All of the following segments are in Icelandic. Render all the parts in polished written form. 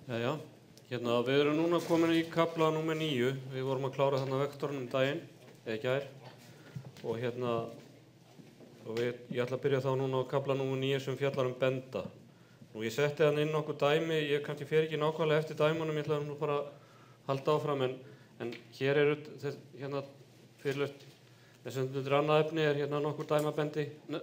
Jæja, við erum núna komin í kafla númer 9. Við vorum að klára þarna vektorinn daginn, eða gær. Og ég ætla að byrja þá núna á kafla númer 9 sem fjallar benda. Nú ég setti hann inn nokkuð dæmi, ég kannski fer ekki nákvæmlega eftir dæmunum, ég ætla nú bara að halda áfram, en hér eru fyrirlest, þess að þetta annað efni nokkur dæmabendi,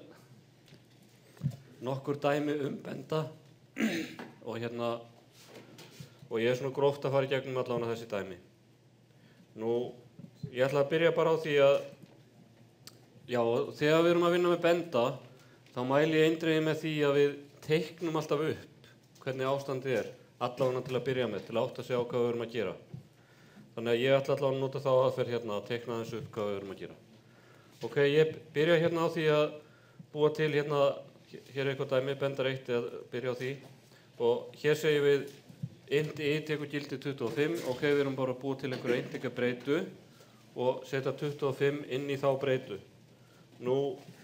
nokkur dæmi benda og og ég svona gróft að fara í gegnum allavega þessi dæmi. Nú, ég ætla að byrja bara á því að, já, þegar við erum að vinna með benda, þá mæli ég eindregið með því að við teiknum alltaf upp hvernig ástandið allavega til að byrja með, til að átta sig á hvað við erum að gera. Þannig að ég ætla allavega að nota þá aðferð að teikna þessu upp hvað við erum að gera. Ok, ég byrja á því að búa til hér er eitthvað dæmi, bendar 1, að byrja á því. Og hér segjum við int I tekur gildi 25, ok, við erum bara að búa til einhverja integer breytu og setja 25 inn í þá breytu. Nú,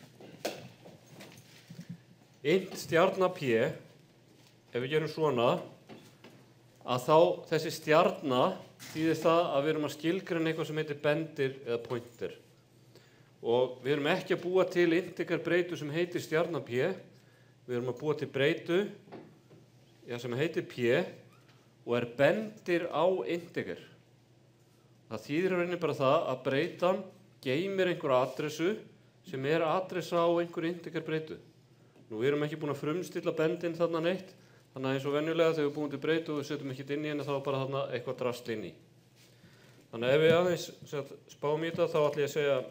int stjarna P, ef við gerum svona, að þá þessi stjarna þýðir það að við erum að skilgreina eitthvað sem heitir bendir eða pointer. Og við erum ekki að búa til integer breytu sem heitir stjarna P, við erum að búa til breytu sem heitir P og bendir á integer. Það þýðir rauninni bara það að breytan geymir einhverja adressu sem adressa á einhverju integer breytu. Nú, við erum ekki búin að frumstilla bendin þarna neitt, þannig að eins og venjulega þegar við búum til breytu og við setjum ekkert inn í henni, þá bara þarna eitthvað drasl inn í. Þannig að ef við aðeins spáum í þetta, þá ætla ég að segja,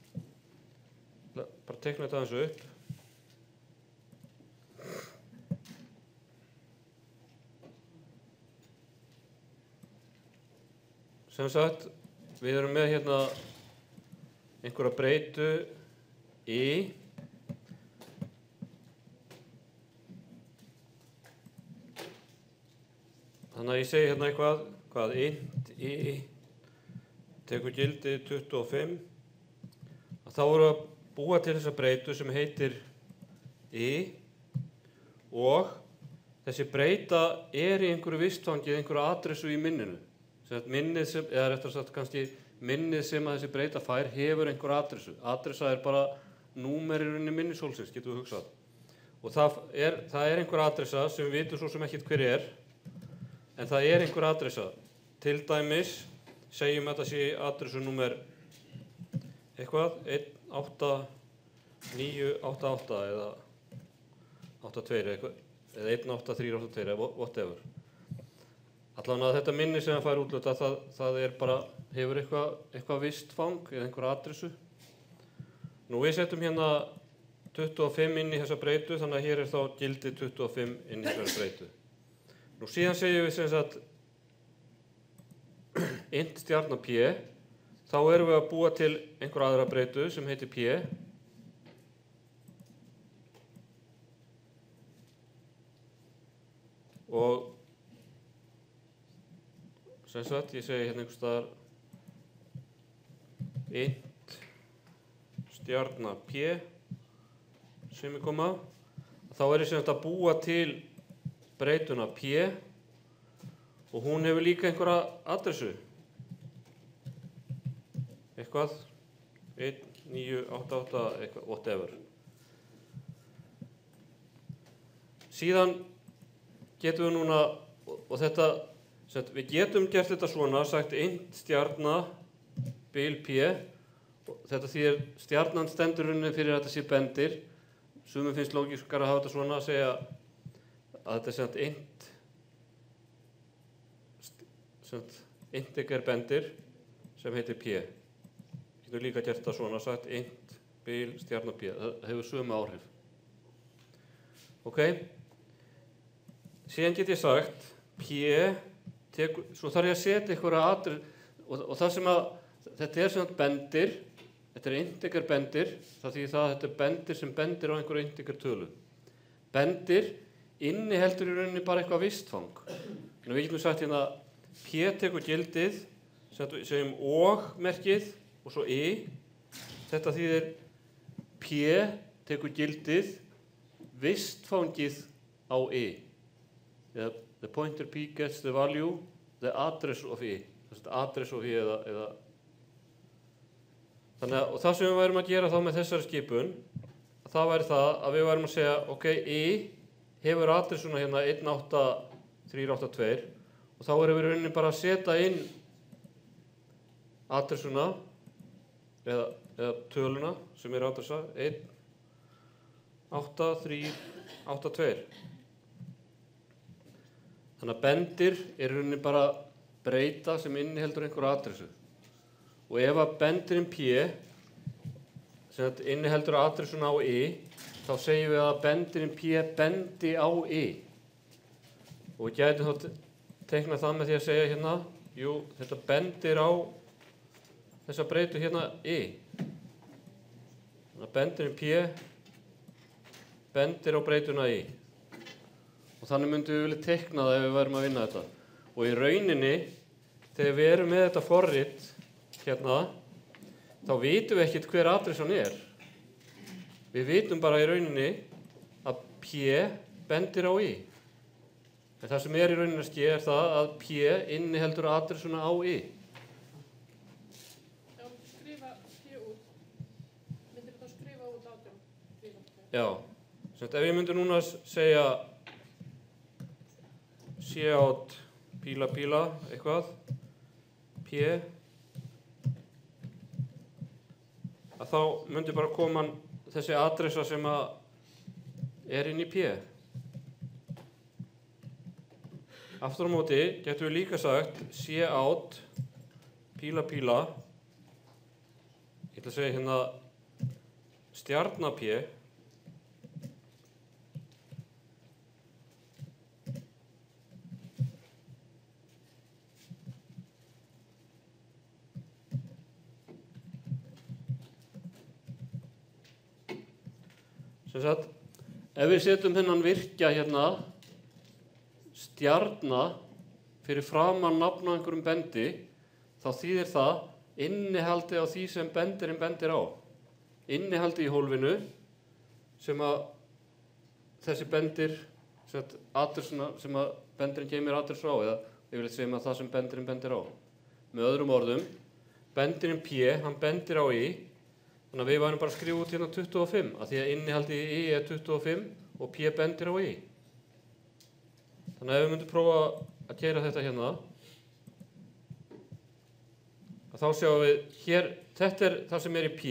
bara teikna þetta aðeins upp. Sem sagt, við erum með einhverja breytu I. Þannig að ég segi eitthvað int I tekur gildi 25. Þá erum við að búa til þessa breytu sem heitir I og þessi breyta í einhverju vistfangi, einhverju adressu í minninu. Minnið sem, eða réttar sagt kannski minnið sem að þessi breyta fær hefur einhver adressu. Adressa bara númeririnn í minnisólsins, getum við hugsað. Og það einhver adressa sem við vitum svo sem ekkert hver en það einhver adressa. Til dæmis, segjum að þetta sé adressu númer eitthvað, 18988 eða 82 eða 18382 eða whatever. Allavega að þetta minni sem það fær útluta, það bara, hefur eitthvað vistfang eða einhver adressu. Nú við setjum 25 inn í þessa breytu, þannig að hér þá gildi 25 inn í þessa breytu. Nú síðan segjum við sem sagt int stjarna P, þá erum við að búa til einhver aðra breytu sem heitir P. Og sem sagt, ég segi einhvers staðar int stjarna P semikoma, þá ég sem sagt að búa til breytuna P og hún hefur líka einhverja adressu. Eitthvað 1988 eitthvað, whatever. Síðan getum við núna, og þetta við getum gert þetta svona, sagt int stjarna bil P, þetta þýðir stjarnan stendur fyrir að þetta sé bendir. Sumum finnst lógískara að hafa þetta svona að segja að þetta sagt integer bendir sem heitir P. Getum líka gert þetta svona, sagt int bil stjarna P, það hefur sömu áhrif. Ok, síðan get ég sagt P svo þarf ég að setja einhverja adressu og það sem að þetta sem bendir, þetta integer bendir, það þýðir það að þetta bendir sem bendir á einhverju integer tölu. Bendir inniheldur í rauninni bara eitthvað vistfang. En við getum sagt P tekur gildið, segjum og merkið og svo I. Þetta þýðir P tekur gildið vistfangið á I. the pointer P gets the value, the address of I. Address of I eða þannig að, og það sem við værum að gera þá með þessari skipun, það væri það að við værum að segja, ok, I hefur addressuna hérna 18382 og þá erum við rauninni bara að setja inn addressuna eða töluna sem er addressa 18382. Þannig að bendir er rauninni bara breyta sem inniheldur einhverja adressu. Og ef að bendirinn P sem inniheldur adressuna á I, þá segjum við að bendirinn P bendi á I. Og við gætum þá teikna það með því að segja hérna, jú, þetta bendir á þessa breytu hérna I. Þannig að bendirinn P bendir á breytuna I. Og þannig myndum við vilja teikna það ef við værum að vinna þetta. Og í rauninni, þegar við erum með þetta forrit hérna, þá vitum við ekkert hver adressan er. Við vitum bara í rauninni að P bendir á I. En það sem er í rauninni að ske er það að P inniheldur adressuna á I. Já, skrifa P út. Myndir þú þá skrifa út átján? Já, ef ég myndi núna segja cout píla eitthvað P að þá myndi bara koma þessi adressa sem að er inn í P. Aftur á móti getum við líka sagt cout píla ég ætla að segja hérna stjarna P ef við setjum þennan virkja hérna stjarna fyrir framan nafn á einhverjum bendi, þá þýðir það innihaldi á því sem bendirinn bendir á. Innihaldi í hólfinu sem að þessi bendir, adressuna sem að bendirinn geymir adressu á, eða yfirleitt segjum að það sem bendirinn bendir á. Með öðrum orðum, bendirinn P, hann bendir á I, þannig að við værum bara að skrifa út hérna 25, af því að innihaldi í I er 25 og P bendir á I. Þannig að ef við myndum prófa að keyra þetta hérna, að þá sjáum við hér, þetta er það sem er í P,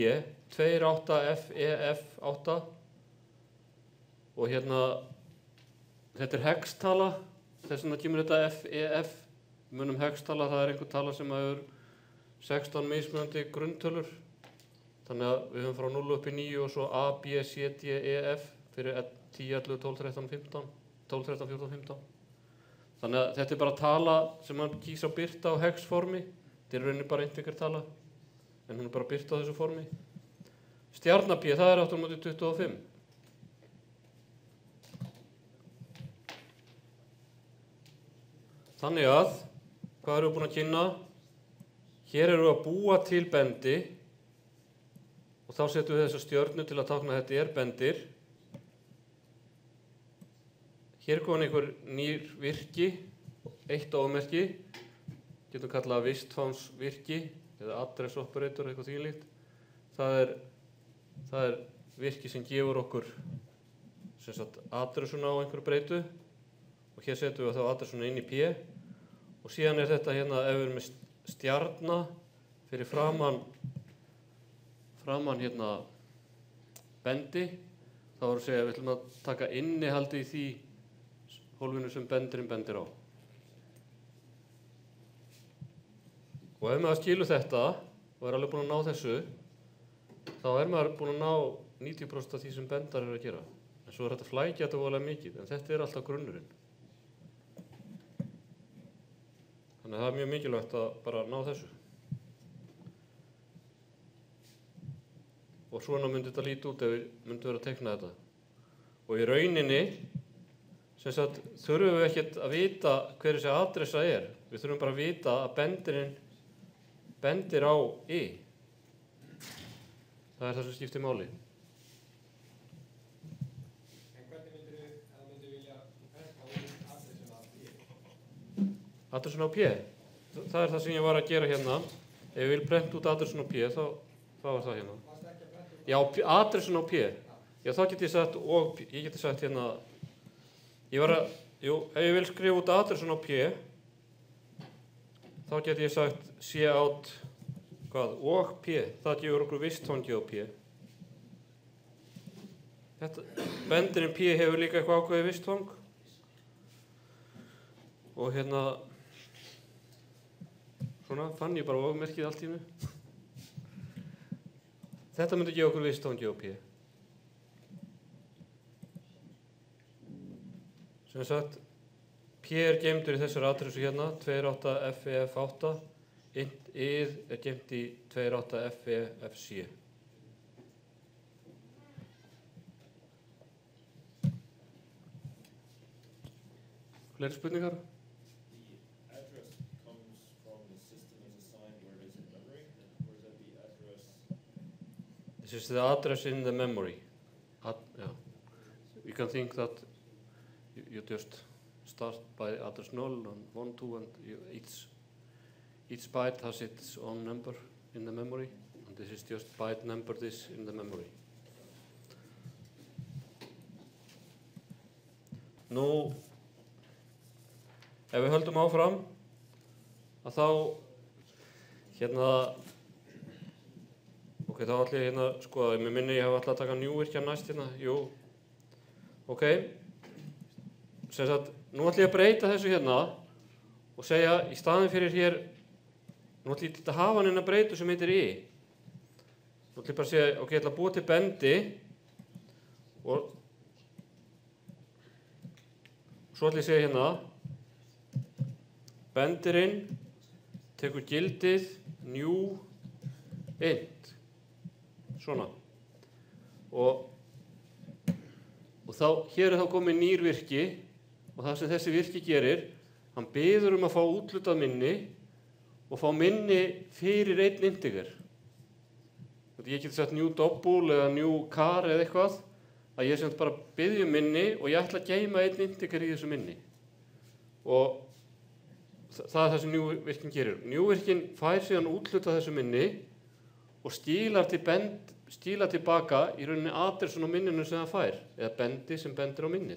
28FEF8 og hérna, þetta er hextala, þess vegna kemur þetta FEF, munum hextala, það er einhver tala sem hefur 16 mismunandi grunntölur. Þannig að við höfum frá 0 upp í 9 og svo A, B, C, D, E, F fyrir 10, 11, 12, 13, 15, 12, 13, 14, 15. Þannig að þetta er bara tala sem hann kýs að birta á hexformi. Þetta er rauninni bara integer tala, en hún er bara birta á þessu formi. Stjarna P, það er aftur á móti 25. Þannig að, hvað erum við búin að kynna? Hér erum við að búa til bendi, og þá setjum við þessa stjörnu til að tákna að þetta er bendir. Hér er komin einhver nýr virki, eitt ofmerki, getum kallað vistfangsvirki eða address operator, eitthvað þvílíkt. Það er virki sem gefur okkur adressuna á einhverju breytu og hér setjum við þá adressuna inn í P og síðan er þetta hérna ef við erum með stjarna fyrir framan hérna bendi, þá erum við að segja að við ætlum að taka innihaldi í því hólfinu sem bendirinn bendir á. Og ef maður skilur þetta og er alveg búin að ná þessu, þá er maður búin að ná 90% af því sem bendar eru að gera. En svo er þetta flækja þetta voðalega mikið, en þetta er alltaf grunnurinn. Þannig að það er mjög mikilvægt að bara ná þessu. Og svona myndi þetta líta út ef við myndum vera að teikna þetta. Og í rauninni, þurfum við ekkert að vita hver þessi adressa er. Við þurfum bara að vita að bendirinn bendir á I. Það er það sem skiptir máli. En hvernig myndir vilja prenta út adressuna Addressin á P. Það er það sem ég var að gera hérna. Ef ég vil prenta út addressin á P, þá er það hérna. Já, addressin á P. Já, þá get ég sagt, og ég geti sagt hérna, ef ég vil skrifa út addressin á P, þá get ég sagt cout, og P. Það gefur okkur vistfangið á P. Bendirinn P hefur líka eitthvað ákveðið vistfang. Og hérna, svona fann ég bara vogmerkið allt í einu. Þetta myndi gefa okkur vistfangið á P. Sem sagt, P er geymdur í þessari adressu hérna, 28FEF8. Ið er geymt í 28FEFC. Fleiri spurningar? The address comes from the system is assigned where it is in memory, or is that the address? This is the address in the memory. Yeah. You can think that you just start by address 0 and 1, 2, and each byte has its own number in the memory, and this is just byte number this in the memory. Nú, ef við höldum áfram, að þá, hérna, ok, þá ætla ég hérna, sko, mér minni ég hef alltaf að taka njúvirkja næst hérna, jú, ok, sem sagt, nú ætla ég að breyta þessu hérna og segja, í staðin fyrir hér, nú ætla ég til að hafa hann inn að breytu sem heitir I. Nú ætla ég bara að segja, ok, ég ætla að búa til bendi og svo ætla ég að segja hérna, bendirinn tekur gildið new int, svona, og þá, hér er þá komið nýr virki og það sem þessi virki gerir, hann biður að fá úthlutað minni og fá minni fyrir einn integer. Ég geti sagt new double eða new char eða eitthvað, að ég sem bara biðja minni og ég ætla að geyma einn integer í þessu minni. Og það er það sem njúvirkin gerir. Njúvirkin fær síðan úthlutað þessu minni og stílar tilbaka í rauninni adressun á minninu sem það fær, eða bendi sem bendir á minnið.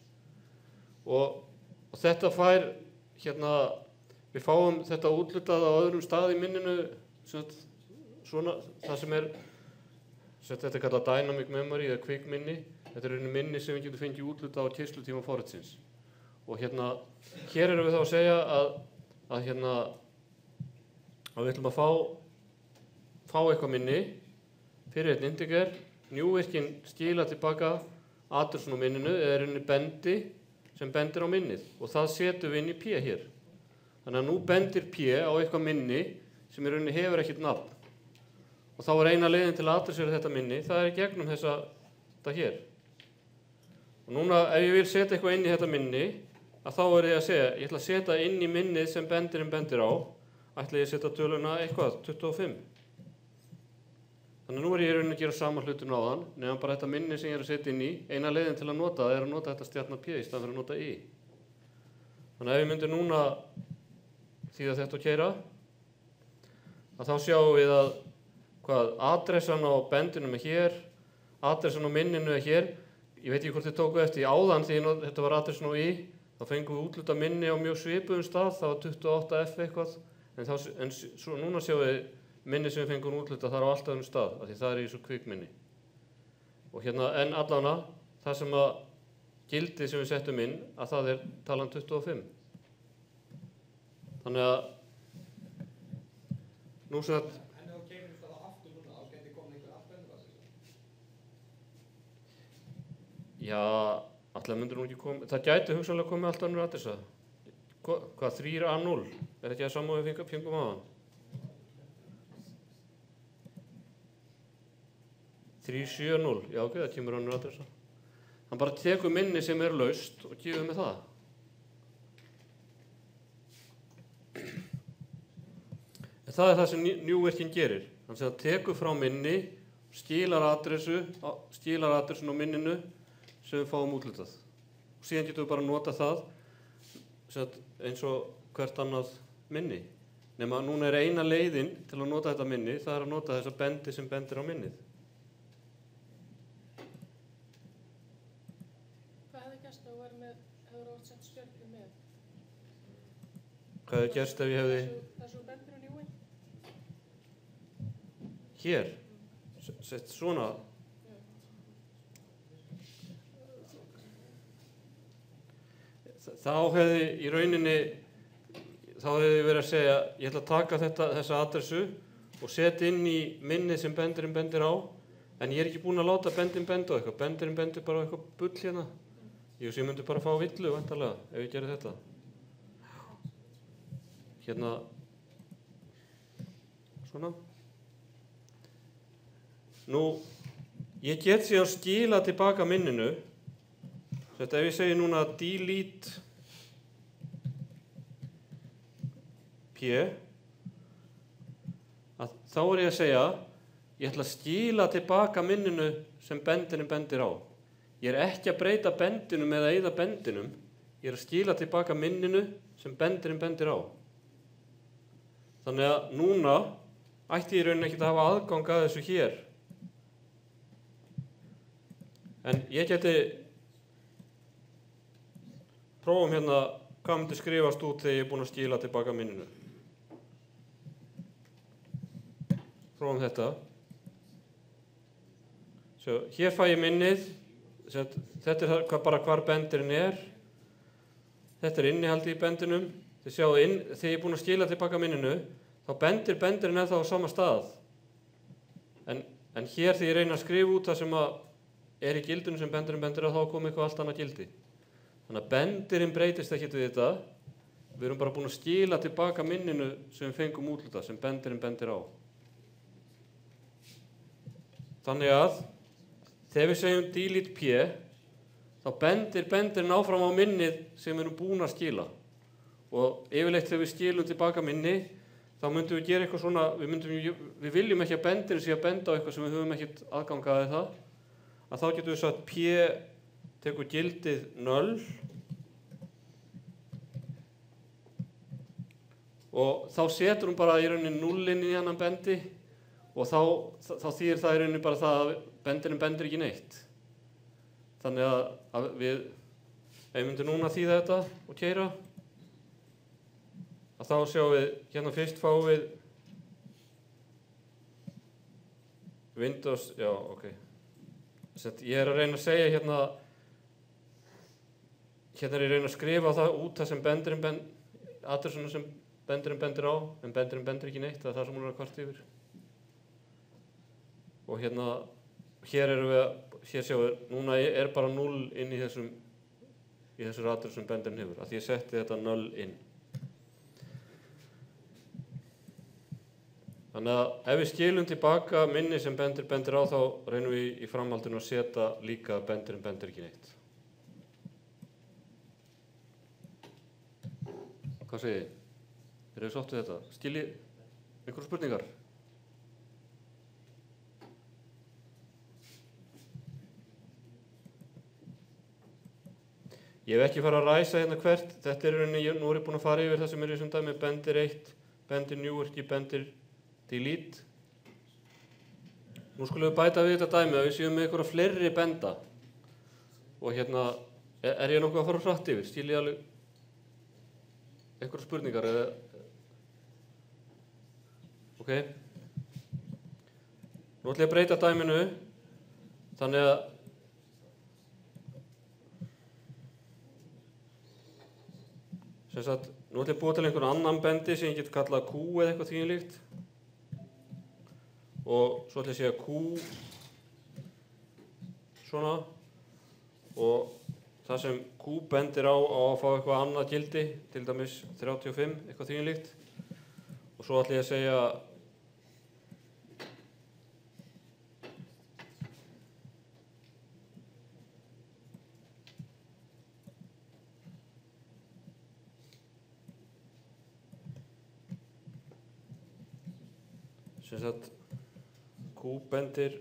Og þetta fær, hérna, við fáum þetta úthlutað á öðrum stað í minninu, svona, það sem er, þetta er kallað dynamic memory eða quick minni. Þetta er rauninni minni sem við getum fengið úthlutað á keyrslutíma forritsins. Og hérna, hér erum við þá að segja að við ætlum að fá eitthvað minni fyrir einn integer, njúvirkin skila tilbaka adressun á minninu eða rauninni bendi sem bendir á minnið og það setum við inn í P hér. Þannig að nú bendir P á eitthvað minni sem í rauninni hefur ekkert nafn. Og þá er eina leiðin til að adressera þetta minni, það er í gegnum þetta hér. Og núna ef ég vil setja eitthvað inn í þetta minni, að þá er ég að segja, ég ætla að setja inn í minnið sem bendirinn bendir á, ætla ég að setja töluna eitthvað, 25. Þannig að nú er ég í rauninni að gera sama hlutinu á þann, nefnum bara þetta minni sem ég er að setja inn í, eina leiðin til að nota það er að nota þetta stjarna P í staðan fyrir að nota I. Þannig að ef ég myndi núna þýða þetta og keyra, að þá sjáum við að adressan á bendinum er hér, adressan á minninu er hér. Ég veit ekki hvort þið tóku eftir áðan því þetta var adressan á I, þá fengum við úthlutað minni á mjög svipuðum stað, það var 28F eitthvað, en svo núna sjáum við minni sem við fengum úthlutað þar á alltaf um stað, af því það er í svo kvikk minni. Og hérna, en allána, það sem að gildið sem við settum inn, að það er talan 25. Þannig að, nú sem að, já, alltaf myndir nú ekki koma, það gæti hugsanlega komið alltaf önnur adressa. Hvað, 3A0, er þetta að saman við fengum á það? 370, já ok, það kemur önnur adressa. Hann bara tekur minni sem er laust og gefur með það. En það er það sem njúvirkin gerir. Hann sem tekur frá minni, skilar adressun á minninu sem við fáum úthlutað. Og síðan getum við bara nota það eins og hvert annað minni. Nema núna eina leiðin til að nota þetta minni, það að nota þessa bendi sem bendir á minnið. Hvað hefði gerst ef þú hefur oft sett stjörnu með? Hvað hefði gerst ef ég hefði Þessu bendir á njúin? hér, sett svona? Þá hefði í rauninni, þá hefði verið að segja, ég ætla að taka þessa adressu og setja inn í minnið sem bendirinn bendir á, en ég er ekki búinn að láta bendin benda á eitthvað. Bendirinn bendir bara á eitthvað bull hérna. Ég myndi bara fá villu, væntanlega, ef ég gerði þetta. Hérna, svona. Nú, ég get síðan skila tilbaka minninu. Þetta ef ég segi núna delete p, að þá er ég að segja, ég ætla að skila tilbaka minninu sem bendinum bendir á. Ég er ekki að breyta bendinum eða eyða bendinum, ég er að skila tilbaka minninu sem bendinum bendir á. Þannig að núna ætti ég í rauninni ekki að hafa aðgang að þessu hér. En ég geti prófum hérna hvað myndi skrifast út þegar ég er búinn að skila tilbaka minninu. Prófum þetta. Svo, hér fæ ég minnið. Þetta er bara hvar bendirinn er. Þetta er innihaldið í bendinum. Þið sjáu þegar ég er búinn að skila tilbaka minninu, þá bendirinn ennþá á sama stað. En hér þegar ég reyna að skrifa út það sem er í gildinu sem bendirinn bendir á, þá kom eitthvað allt annað gildi. Þannig að bendirinn breytist ekkert við þetta. Við erum bara búin að skila tilbaka minninu sem við fengum úthlutað, sem bendirinn bendir á. Þannig að þegar við segjum delete p, þá bendir bendirinn áfram á minnið sem við erum búin að skila. Og yfirleitt þegar við skilum tilbaka minni, þá myndum við gera eitthvað svona, við viljum ekki að bendirinn sé að benda á eitthvað sem við höfum ekkert aðgangaði það. Að þá getum við sagt p tekur gildið 0 og þá setur hún bara í rauninni 0 inn í hennan bendi og þá þýðir það í rauninni bara það að bendirinn bendir ekki neitt. Þannig að við myndum núna þýða þetta og keyra, að þá sjáum við, hérna fyrst fáum við Windows, já, ok. Ég er að reyna að segja hérna er ég að reyna að skrifa það út það sem adressuna sem bendirinn bendir á, en bendirinn bendir ekki neitt, það er það sem hún er að kvarta yfir. Og hérna, hér sjáum við, núna er bara 0 inn í þessur adressu sem bendirinn hefur, að því ég setti þetta 0 inn. Þannig að ef við skilum tilbaka minni sem bendir á, þá reynum við í framhaldinu að setja líka að bendirinn bendir ekki neitt. Hvað segið þið? Eru þið sátt við þetta? Skiljið einhverjar spurningar? Ég hef ekki farið að ræsa hérna hvert. Þetta er rauninni, nú er ég búinn að fara yfir það sem er í þessum dæmi, bendir 1, bendir njúvirki, bendir delete. Nú skulum við bæta við þetta dæmi að við séum með einhverja fleiri benda. Og hérna, er ég nokkuð að fara hratt yfir? Skiljið alveg einhverjar spurningar eða? Ok. Nú ætlum ég að breyta dæminu, þannig að nú ætlum ég að búa til einhvern annan bendi sem ég get kallað Q eða eitthvað því líkt. Og svo ætlum ég að segja Q svona og það sem Q bendir á að fá eitthvað annað gildi, til dæmis 35, eitthvað því líkt. Og svo ætlum ég að segja Q bendir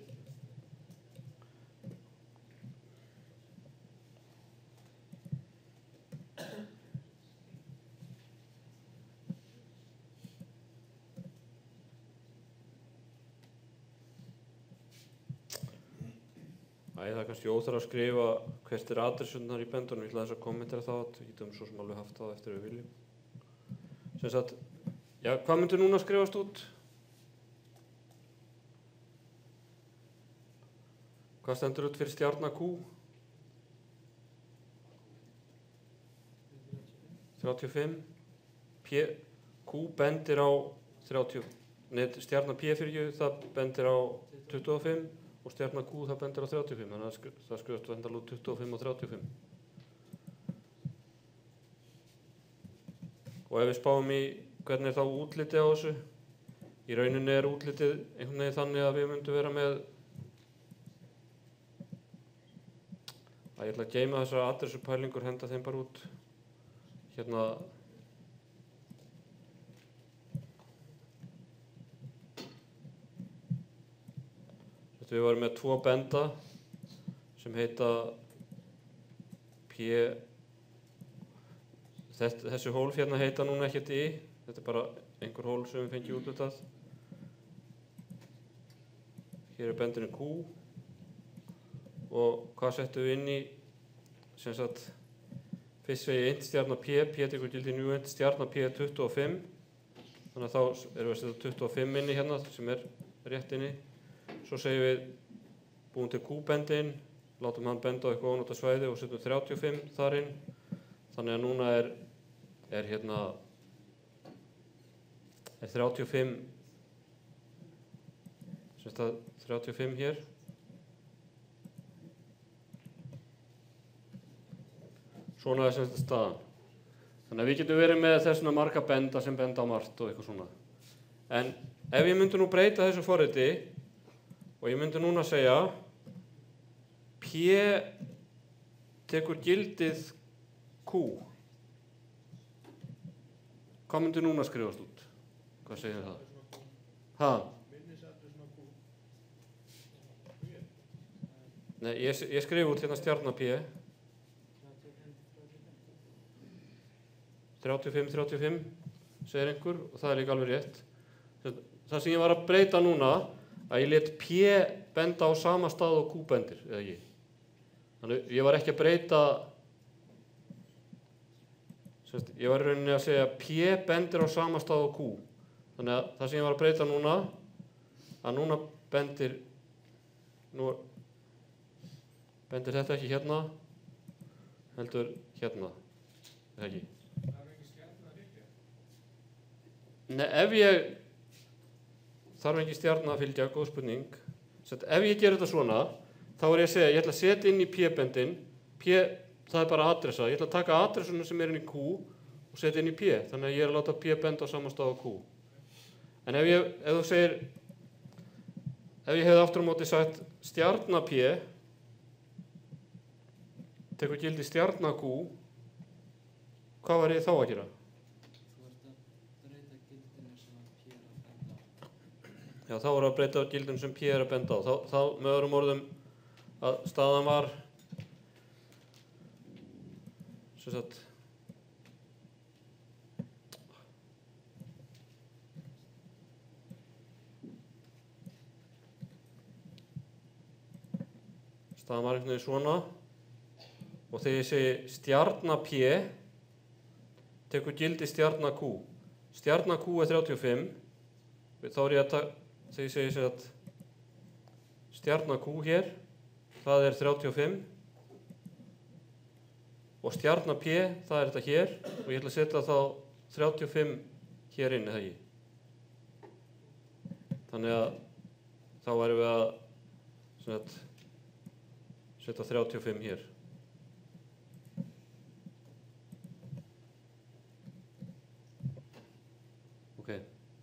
Það er kannski óþarf að skrifa hvert adressurnar í bendunum. Ég ætla þess að kommentera það. Við getum svo sem alveg haft það eftir við viljum. Sem sagt, já, hvað myndir núna skrifast út? Hvað stendur út fyrir stjarna Q? 35. Q bendir á 30. Nei, stjarna P það bendir á 25 og stjarna Q það bendir á 35. Þannig að það skrifast vendarlega 25 og 35. Og ef við spáum í hvernig er þá útlitið á þessu, í rauninni er útlitið einhvern veginn þannig að við myndum vera með að ég ætla að geyma þessar adressupælingur, henda þeim bara út. Hérna við varum með 2 benda sem heita P. Þessi hólf hérna heita núna ekkert I. Þetta er bara einhver hólf sem við fengjum útlutað. Hér er bendurinn Q. Og hvað settum við inn í? Sem sagt, fyrst segi 1 stjarna P tekur gildi nú 1 stjarna P 25. Þannig að þá erum við að setja 25 inni hérna sem er rétt inni. Svo segjum við búum til Q-bendin, látum hann benda á eitthvað ónota svæði og setjum 35 þar inn. Þannig að núna er 35, sem sagt 35 hér. Svona er sem þetta staðan. Þannig að við getum verið með þessuna marga benda sem benda á margt og eitthvað svona. En ef ég myndi nú breyta þessu forriti og ég myndi núna segja P tekur gildið Q. Hvað myndi núna skrifast út? Hvað segir það? Ha? Nei, ég skrif út hérna stjarna P. 35, segir einhver, og það er líka alveg rétt. Það sem ég var að breyta núna, að ég let P benda á sama stað og Q bendir, eða ekki. Þannig ég var ekki að breyta, ég var í rauninni að segja P bendir á sama stað og Q. Þannig að það sem ég var að breyta núna, að núna bendir þetta ekki hérna, heldur hérna, eða ekki. Nei, ef ég þarf ekki stjarna að fylgja, góð spurning. Ef ég ger þetta svona, þá er ég að segja, ég ætla að setja inn í P-bendin, það er bara adressa, ég ætla að taka adressuna sem er inn í Q og setja inn í P, þannig að ég er að láta P benda á sama stað á Q. En ef þú segir, ef ég hefði aftur á móti sagt stjarna P, tekur gildi stjarna Q, hvað var ég þá að gera? Já, þá voru að breyta gildum sem P er að benda á. Þá með öðrum orðum að staðan var sem sagt staðan var einhvern veginn svona og þegar ég segi stjarna P tekur gildi stjarna Q. Stjarna Q er 35. Þá er ég að þegar ég segi að stjarna Q hér, það er 35 og stjarna P, það er þetta hér og ég ætla að setja þá 35 hér inn, eða ekki. Þannig að þá erum við að setja 35 hér. Ok.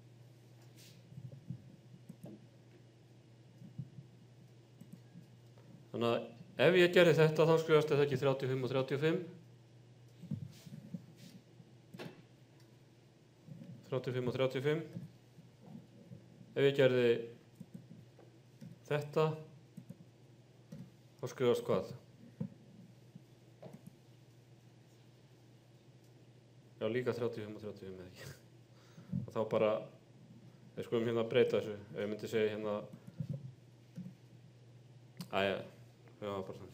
Þannig að ef ég gerði þetta þá skrifast þetta ekki 35 og 35. 35 og 35. Ef ég gerði þetta þá skrifast hvað? Já, líka 35 og 35 eða ekki. Og þá bara, við skulum hérna að breyta þessu. Ef ég myndi segja hérna, Já, bara þannig.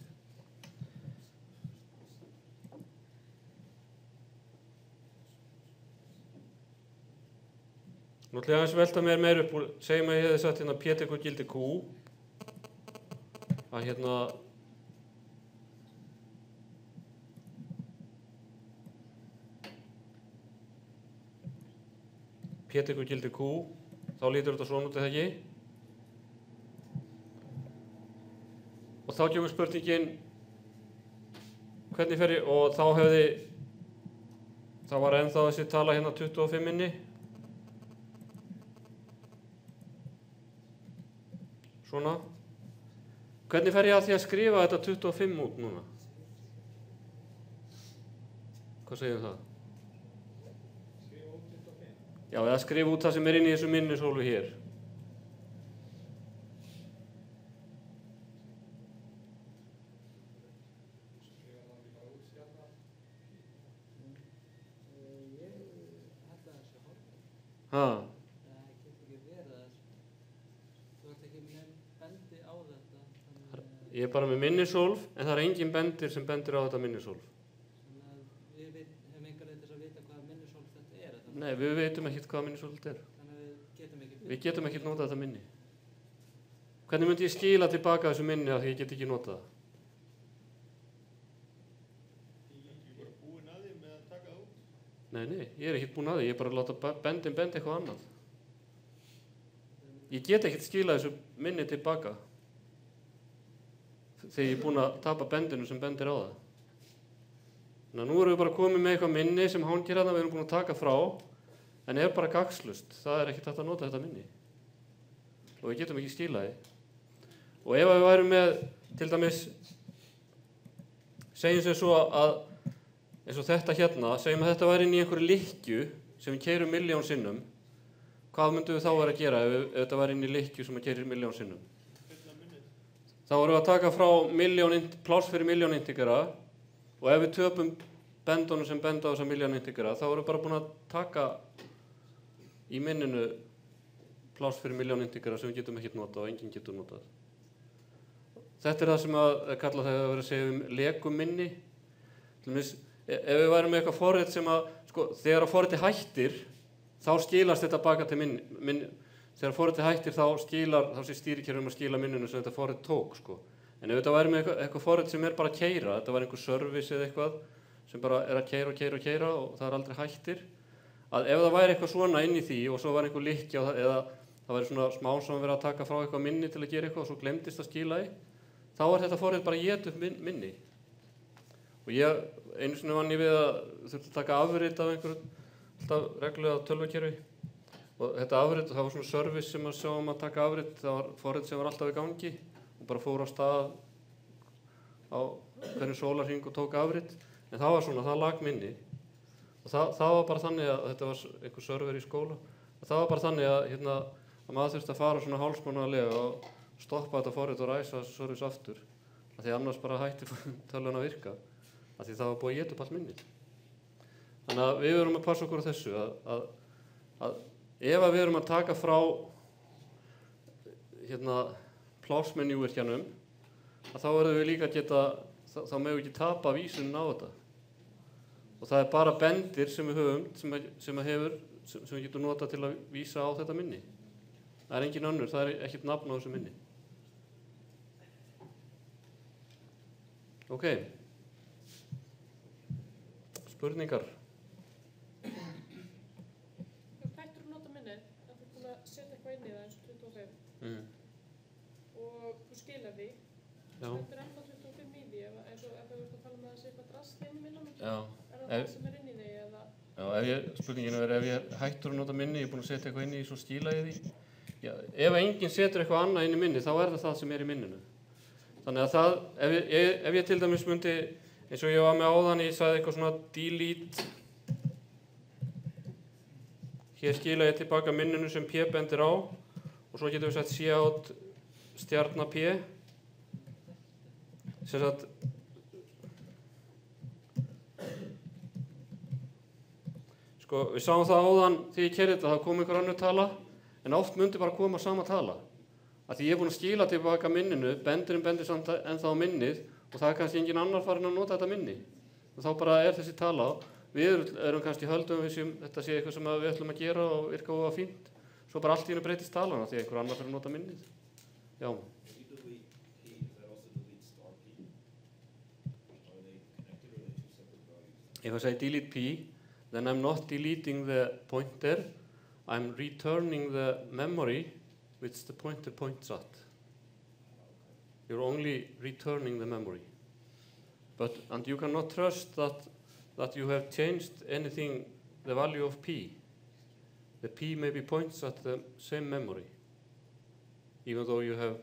Nú ætla ég aðeins að velta mér meir upp úr, segjum að ég hefði sagt hérna P tekur gildi Q, að hérna P tekur gildi Q, þá lítur þetta svona út eða ekki. Og þá kemur spurningin, hvernig fer ég, og þá var ennþá þessi tala hérna 25 inni. Svona. Hvernig fer ég að því að skrifa þetta 25 út núna? Hvað segir það? Skrifa út 25. Já, eða skrifa út það sem inn í þessu minnisólu hér. Skrifa það ekki bara út stjarnar. Ég held að það sé horfið. Ha, Það getur ekki verið að þú ert ekki með bendi á þetta. ég er bara með minnisólf, en það er engin bendir sem bendir á þetta minnisólf. Þannig að við hefum engar leið til að vita hvað minnisólf þetta er. Nei, við veitum ekkert hvað minnisólf þetta er. Þannig að við Við getum ekkert notað þetta minni. Hvernig myndi ég skila tilbaka þessu minni að ég get ekki notað það? Ég er bara búinn að því með að taka það út. Nei, ég er ekkert búinn að því, ég er bara að láta benda eitthvað annað. Ég get ekkert skila þessu minni tilbaka þegar ég er búinn að tapa bendinu sem bendir á það. Þannig að nú erum við bara komið með eitthvað minni sem hangir þarna, við erum búin að taka frá, en er bara gagnslaust. Það er ekkert hægt að nota þetta minni. Og við getum ekki skilað því. Og ef við værum með, til dæmis, segjum sem svo að, eins og þetta hérna, segjum að þetta væri inn í einhverju lykkju sem við keyrum 1.000.000 sinnum, hvað myndum við þá vera að gera ef þetta væri inn í lykkju sem við keyrum 1.000.000 sinnum? Þá vorum við að taka frá pláss fyrir 1.000.000 integera, og ef við töpum bendunum sem benda á þessa 1.000.000 integera, þá vorum við bara búin að taka í minninu pláss fyrir 1.000.000 integera sem við getum ekkert notað og enginn getur notað. Þetta er það sem að kalla það að vera að segja lekum minni. Til dæmis, ef við værum með eitthvað forrit sem að, sko, þegar forriti hættir, þá skilast þetta baka til minni. Þegar forriti hættir, þá sé stýrikerfið að skila minninu sem þetta forrit tók, sko. En ef þetta væri með eitthvað forrit sem er bara að keyra, þetta var einhver service eða eitthvað sem bara er að keyra og það er aldrei hættir, að ef það væri eitthvað svona inn í því og svo var einhver lykkja eða það væri svona smá sem verið að taka frá eitthvað minni til að gera eitthvað og svo glemdist að skila því, þá er þetta forrit bara að éta upp minni. Og einu sinni vann ég við að þurfti að taka afrit af einhverju alltaf reglulega tölvukerfi. Og þetta afrit, það var svona service sem að sjá að taka afrit, það var forrit sem var alltaf í gangi og bara fór á stað á hverju sólarhring og tók afrit. En það var svona, það lag minni. Og það var bara þannig að þetta var einhver server í skóla. Og það var bara þannig að maður þurfti að fara svona hálfsmánaðarlega og stoppa þetta forrit og ræsa þessu service aftur. Af því annars bara hætti tölvan að virka. Af því það var búið að éta upp allt minni. Þannig að við verum að passa okkur á þessu að ef við erum að taka frá plássmenjúvirkjanum, þá verðum við líka að geta, þá megum við ekki tapa vísunin á þetta. Og það er bara bendir sem við höfum, sem við getum notað til að vísa á þetta minni. Það er engin önnur, það er ekkert nafn á þessu minni. Ok. Spurningar? Hættur að nota minnið, að þú er búin að setja eitthvað inn í það eins og 25 og þú skilar því. Já. Stendur ennþá 25 í því, eins og ef þú ert að tala um að það sé eitthvað drast inn í minnum. Já. Er það sem er inn í því eða? Já, spurningin er ef ég hættur að nota minni, ég er búin að setja eitthvað inn í svo skila ég því. Já, ef enginn setur eitthvað annað inn í minni, þá er það sem er í minninu. Þannig að það, ef ég til dæmis myndi, eins og ég var með áðan, ég sagði eitthvað svona delete. Hér skila ég tilbaka minninu sem P bendir á og svo getum við sett cout stjarna P. Sem sagt, sko, við sáum það áðan þegar ég keyrði þetta, það kom einhver önnur tala, en oft myndi bara koma sama tala. að því ég er búinn að skila tilbaka minninu, bendurinn bendir samt ennþá á minnið og það er kannski engin annar farin að nota þetta minni. Og þá bara er þessi tala, við erum kannski höldum við sem þetta sé eitthvað sem við ætlum að gera og virka og að fínt. Svo bara allt í hennu breytist talana því einhver annar fyrir að nota minnið. Já. If you delete P, does that also delete star P? Are they connected or are they two separate values? If I say delete P, then I'm not deleting the pointer, I'm returning the memory which the pointer points at. You're only returning the memory. And you cannot trust that you have changed anything, the value of P. The P maybe points at the same memory, even though you have,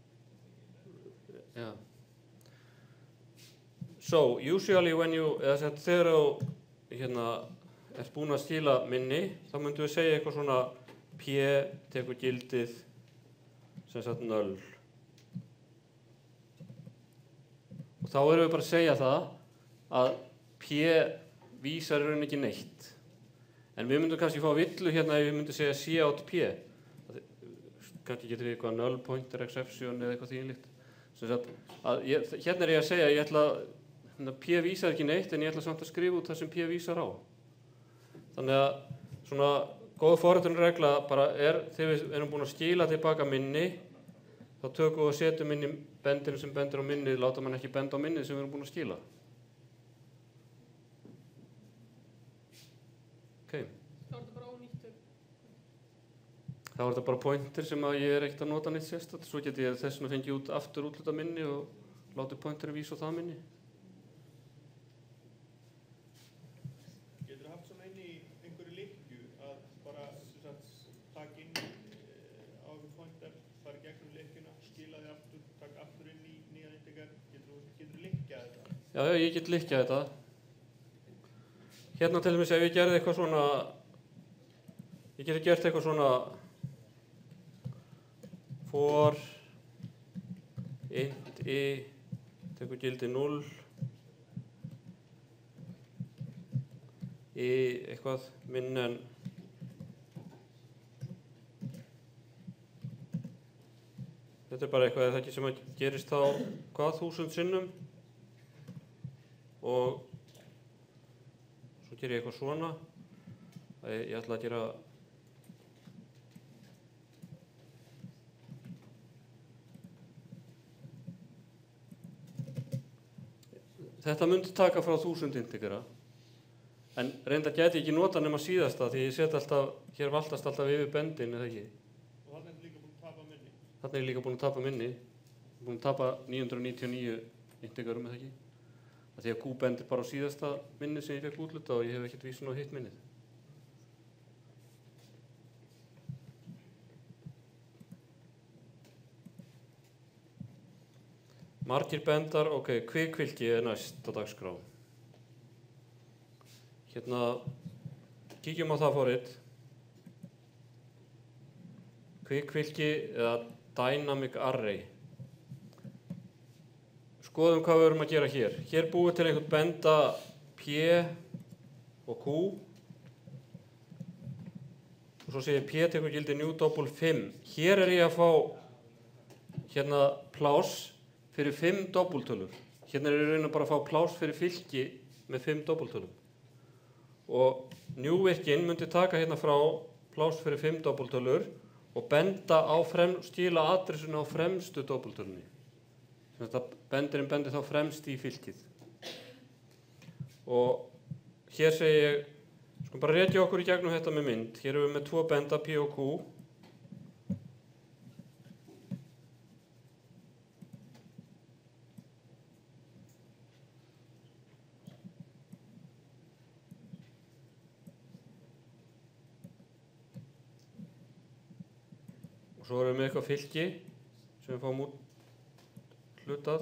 yeah. So, usually when you, þegar þú ert búinn að skila minni, þá myndum við segja eitthvað svona P tekur gildið sem sagt null. Og þá erum við bara að segja það að P vísar í rauninni ekki neitt. En við myndum kannski fá villu hérna ef við myndum segja C out P. Kannski getur við eitthvað null pointer exception eða eitthvað þvíumlíkt. Hérna er ég að segja að ég ætla að P vísar ekki neitt en ég ætla samt að skrifa út það sem P vísar á. Þannig að svona góð forritunarregla bara er þegar við erum búin að skila tilbaka minni þá tökum við og setjum inn í bendinu sem bendir á minnið, láta mann ekki benda á minnið sem við erum búin að skila. Okay. Þá er þetta bara ónýttur. Þá er þetta bara pointer sem að ég er ekkert að nota neitt sérstætt. Svo get ég þess vegna fengið út aftur útluta minni og látið pointerinn vísa á það minni. Getur haft svona inn í einhverju lykkju að bara taka inn á einhvern pointer, fara í gegnum lykkjuna, skila þig aftur, taka aftur inn í nýjan integer. Getur lykkjað þetta? Já, ég get lykkjað þetta. Hérna til dæmis ef ég gerði eitthvað svona, ég geti gert eitthvað svona for int I tekur gildi 0 I eitthvað minn en þetta bara eitthvað eða ekki sem að gerist þá hvað 1000 sinnum og svo ger ég eitthvað svona ég ætla að gera þetta myndi taka frá 1000 integera en reyndar gæti ég ekki nota nema síðasta því ég set alltaf, hér valtast alltaf yfir bendin eða ekki. Og þarna er líka búin að tapa minni. Þarna er líka búin að tapa minni, búin að tapa 999 integerum eða ekki. Því að Q bendir bara á síðasta minni sem ég fekk útluta og ég hef ekkert vísun á hitt minnið. Margir bendar, ok, kvikvilki er næst á dagskrá. Hérna, kíkjum á það forrit. Kvikvilki eða dynamic array. Skoðum hvað við erum að gera hér. Hér búið til einhvern benda P og Q. Og svo segir P tekur gildi new double 5. Hér er ég að fá hérna pláss fyrir 5 doppultölur. Hérna er ég raun að bara að fá pláss fyrir fylki með 5 doppultölum. Og new-virkin myndi taka hérna frá pláss fyrir 5 doppultölur og benda á skila adressinu á fremstu doppultölunni. Þannig að bendirinn bendir þá fremst í fylkið. Og hér segi ég, sko bara rekja okkur í gegnum þetta með mynd. Hér erum við með 2 benda, P og Q. Og svo erum við með eitthvað fylki sem við fáum út hlutað.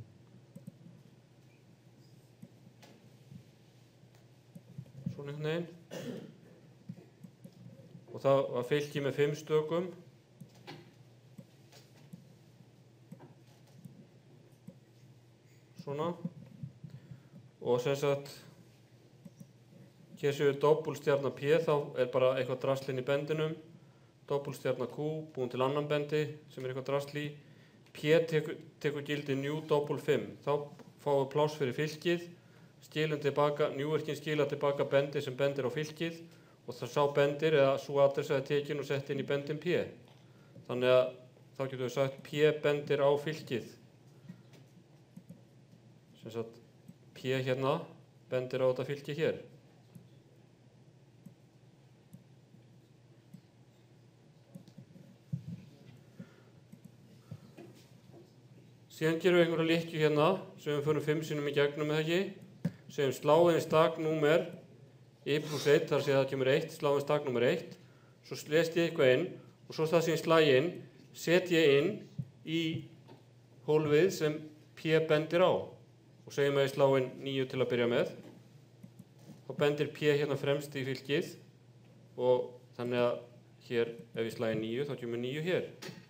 Svona einhvern veginn. Og það var fylki með 5 stökum. Svona. Og sem sagt, hér séu við doppulstjarna P, þá er bara eitthvað drasl inn í bendinum. doppulstjarna Q, búin til annan bendi sem eitthvað drasl í. P tekur gildi new doppul 5. Þá fáum við pláss fyrir fylkið, skilum tilbaka, newverkin skila tilbaka bendi sem bendir á fylkið og það sá bendir eða sú adressa er tekin og sett inn í bendin P. Þannig að þá getum við sagt P bendir á fylkið. Sem sagt P hérna bendir á þetta fylki hér. Síðan gerum við einhverja lykkju hérna sem við förum 5 sinnum í gegnum með ekki. Segjum sláinn staknúmer I plus 1, þar sé það kemur 1, sláinn staknúmer 1. Svo lest ég eitthvað inn og svo það sem ég slægi inn, set ég inn í hólfið sem P bendir á. Og segjum að ég slá inn 9 til að byrja með. Þá bendir P hérna fremst í fylkið og þannig að hér ef ég slægi 9 þá kemur 9 hér.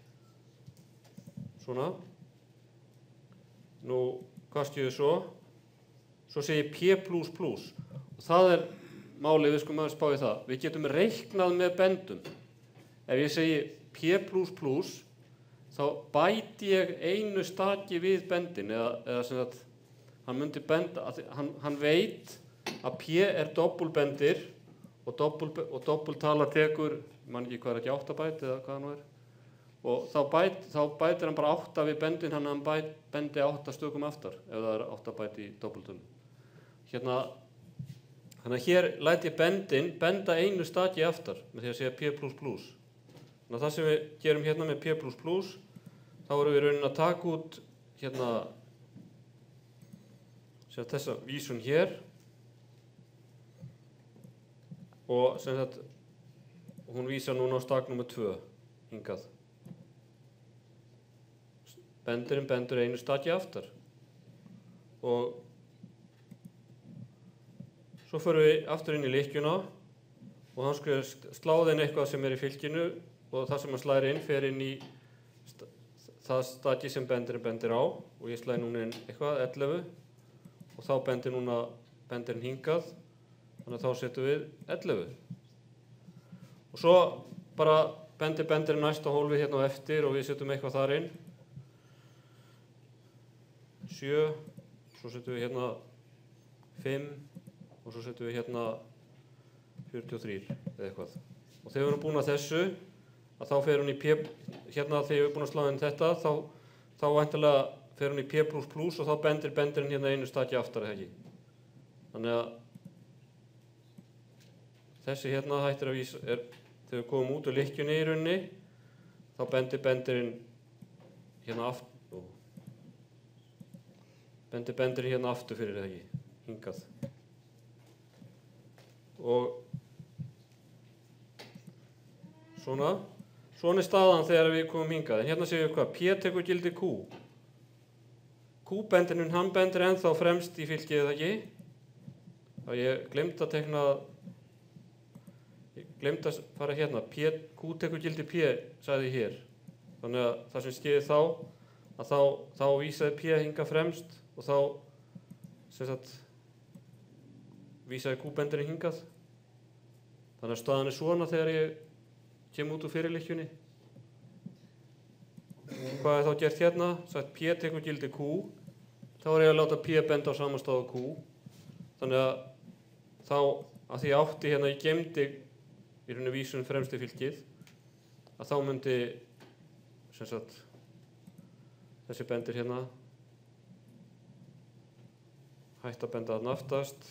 Svona. Nú, hvað skilur svo? Svo segi ég P++. Og það er málið, við skulum aðeins spá í það. Við getum reiknað með bendum. Ef ég segi P++, þá bæti ég einu staki við bendin. Eða sem sagt, hann myndi benda, hann veit að P er doppulbendir og doppultala tekur, ég man ekki hvað er ekki 8 bæti eða hvað nú er. Og þá bætir hann bara 8 við bendin, hann bendi 8 stökum aftar ef það er 8 bæti í doppultölu. Hérna, þannig að hér læt ég bendin benda einu staki aftar með því að segja P++. Þannig að það sem við gerum hérna með P++, þá erum við raunin að taka út hérna þessa vísun hér og sem sagt hún vísar núna á stak númer 2 hingað. Bendurinn bendur einu staki aftar og svo förum við aftur inn í lykkjuna og hann skrifar sláðinn eitthvað sem er í fylkinu og það sem hann slæðir inn fer inn í það staki sem bendurinn bendir á og ég slæði núna inn eitthvað 11 og þá bendir núna bendurinn hingað þannig að þá setjum við 11 og svo bara bendir bendurinn næsta hólfið hérna á eftir og við setjum eitthvað þar inn 7, svo setjum við hérna 5 og svo setjum við hérna 43 eða eitthvað. Og þegar við erum búin að þessu, að þá fer hún í P, hérna þegar við erum búin að slá inn þetta, þá væntanlega fer hún í P++ og þá bendir bendirinn hérna einu staki aftar eða ekki. Þannig að þessi hérna hættir að vísa, þegar við komum út úr lykkjunni í rauninni, þá bendir bendirinn hérna aftur. Bendir hérna aftur fyrir eða ekki, hingað. Og svona er staðan þegar við komum hingað. En hérna séum við hvað, P tekur gildi Q. Q-bendirinn, hann bendir ennþá fremst í fylkið eða ekki. Og ég glemt að fara hérna. Q tekur gildi P, sagði ég hér. Þannig að það sem skeiði þá vísaði P hingað fremst og þá sem sagt vísaði Q-bendirinn hingað. Þannig að staðan er svona þegar ég kem út úr fyrirlykkjunni. Hvað er þá gert hérna? Sagt P tekur gildi Q. Þá er ég að láta P benda á sama stað á Q. Þannig að þá, að því ég átti hérna, ég gemdi í rauninni vísun fremst í fylkið, að þá myndi sem sagt þessi bendir hérna hætta að benda þarna aftast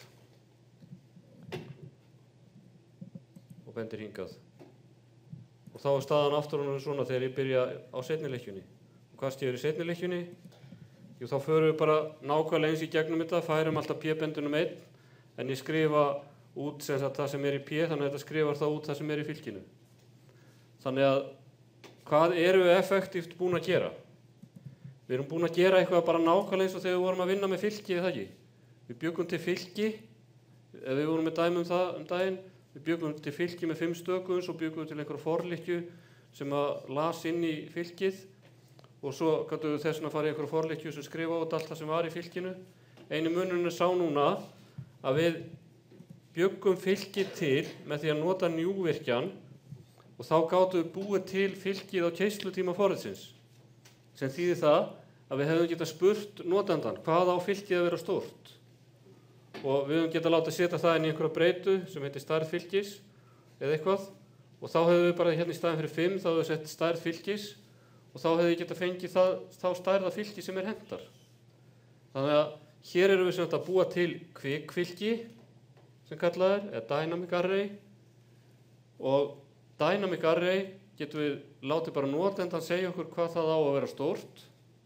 og bendir hingað. Og þá er staðan aftur og svona þegar ég byrja á seinni lykkjunni. Og hvað stíður í seinni lykkjunni? Jú, þá förum við bara nákvæmlega eins í gegnum þetta, færum alltaf P-bendunum 1, en ég skrifa út sem sagt það sem er í P, þannig að þetta skrifar þá út það sem er í fylkinu. Þannig að hvað erum við effektíft búin að gera? Við erum búin að gera eitthvað bara nákvæmlega eins og þegar við vorum að vinna með fylki, eða ekki? Við bjuggum til fylki, ef við vorum með dæmi það daginn, við bjuggum til fylki með 5 stökum, svo bjuggum við til einhverja forlykkju sem að las inn í fylkið og svo gátum við þess að fara í einhverja forlykkju sem skrifa út allt það sem var í fylkinu. Einu munurinn er sá núna að við bjuggum fylkið til með því að nota newvirkjan og þá gátum við búið til fylkið á keislutíma forritsins, sem þýðir það að við hefðum getað spurt notandann hvað á fylkið að vera stórt og við hefðum getað látið setja það inn í einhverja breytu sem heitir stærð fylkis eða eitthvað og þá hefðum við bara hérna í staðinn fyrir 5 þá hefðum við sett stærð fylkis og þá hefðum við getað fengið þá stærða fylki sem hentar. Þannig að hér erum við sem að búa til kvikfylki sem kallað eða dynamic array og dynamic array getum við látið bara notendan segja okkur hvað það á að vera stórt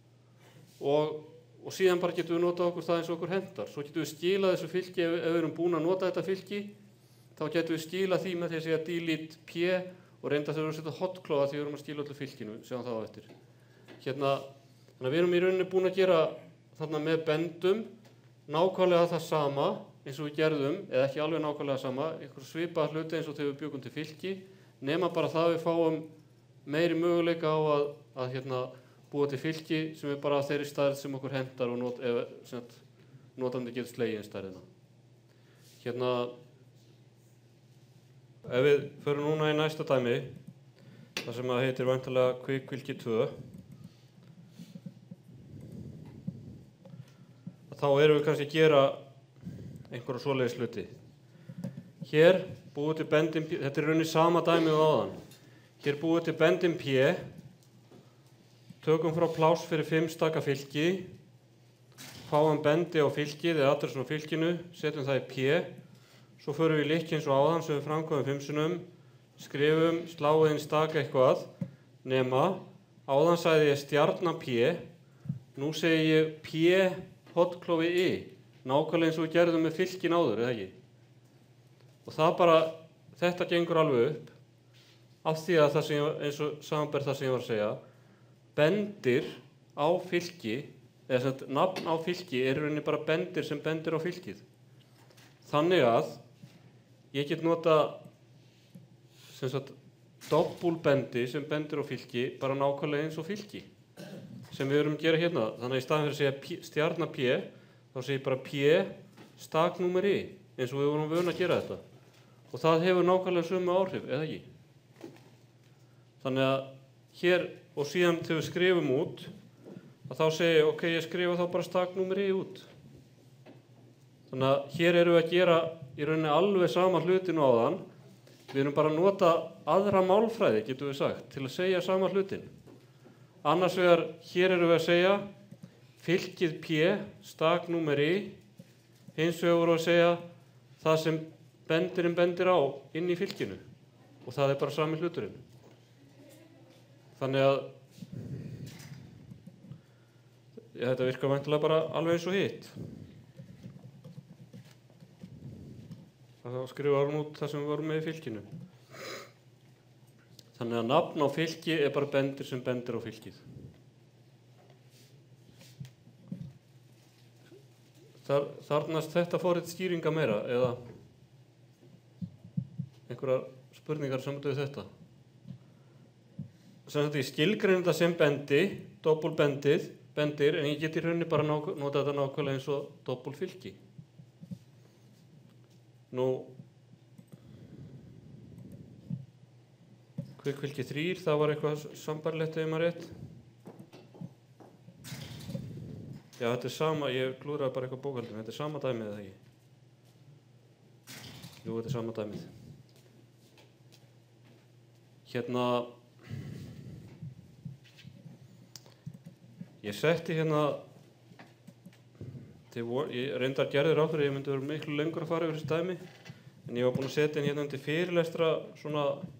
og síðan bara getum við notað okkur það eins og okkur hentar. Svo getum við skilað þessu fylki ef við erum búin að nota þetta fylki, þá getum við skilað því með því að segja delete p og reynda þurfum að setja hotklóða því við erum að skila öllu fylkinu, sjáum það á eftir. Þannig að við erum í rauninni búin að gera þarna með bendum nákvæmlega það sama eins og við gerðum, eða ekki alveg nákvæmlega sama, einhver svipaða hluti eins og þegar við bjuggum til fylki, nema bara það við fáum meiri möguleika á að búa til fylki sem er bara þeirri stærð sem okkur hentar og notandi getur slegið í stærðina. Ef við förum núna í næsta dæmi, það sem heitir væntanlega kvikfylki 2, þá erum við kannski að gera einhverja svoleiðis hluti. Hér búið til bendin P, þetta er rauninni sama dæmi og áðan. Hér búið til bendin P, tökum frá pláss fyrir 5 staka fylki, fáum bendi á fylkið eða adressin á fylkinu, setjum það í P, svo förum við líkja eins og áðan sem við framkvæmum 5 sinnum, skrifum, sláum inn staka eitthvað, nema, áðan sagði ég stjarna P, nú segi ég P hotklófi I, nákvæmlega eins og við gerðum með fylkin áður, eða ekki? Og það bara, þetta gengur alveg upp, af því að það sem eins og samanber það sem ég var að segja, bendir á fylki, eða sem sagt, nafn á fylki er í rauninni bara bendir sem bendir á fylkið. Þannig að ég get nota sem sagt doppulbendi sem bendir á fylki bara nákvæmlega eins og fylki sem við erum að gera hérna. Þannig að í staðinn fyrir að segja stjarna P, þá segir bara P staknúmer I, eins og við vorum vön að gera þetta. Og það hefur nákvæmlega sömu áhrif, eða ekki? Þannig að hér, og síðan þegar við skrifum út, að þá segja ég, ok, ég skrifa þá bara staknúmer I út. Þannig að hér erum við að gera í rauninni alveg sama hlutinu áðan. Við erum bara að nota aðra málfræði, getum við sagt, til að segja sama hlutin. Annars vegar, hér erum við að segja fylkið P, staknúmer I, hins vegar vorum við að segja það sem bendirinn bendir á inn í fylkinu. Og það er bara sami hluturinn. Þannig að þetta virkar væntanlega bara alveg eins og hitt. Þá skrifar hún út það sem við vorum með í fylkinu. Þannig að nafn á fylki er bara bendir sem bendir á fylkið. Þarnast þetta forrit skýringa meira eða einhverjar spurningar saman við þetta. Sem sagt ég skilgreini þetta sem bendi, doppulbendið, bendir, en ég get í rauninni bara nota þetta nákvæmlega eins og doppulfylki. Nú, kvikfylki 3, það var eitthvað sambarlegt ef maður rétt. Já, þetta er sama, ég klúðraði bara eitthvað bókhaldinu, þetta er sama dæmið eða ekki? Jú, þetta er sama dæmið. Ég setti ég reyndar gerði ráð fyrir að ég myndi vera miklu lengur að fara yfir þessi dæmi, en ég var búinn að setja inn undir fyrirlestra svona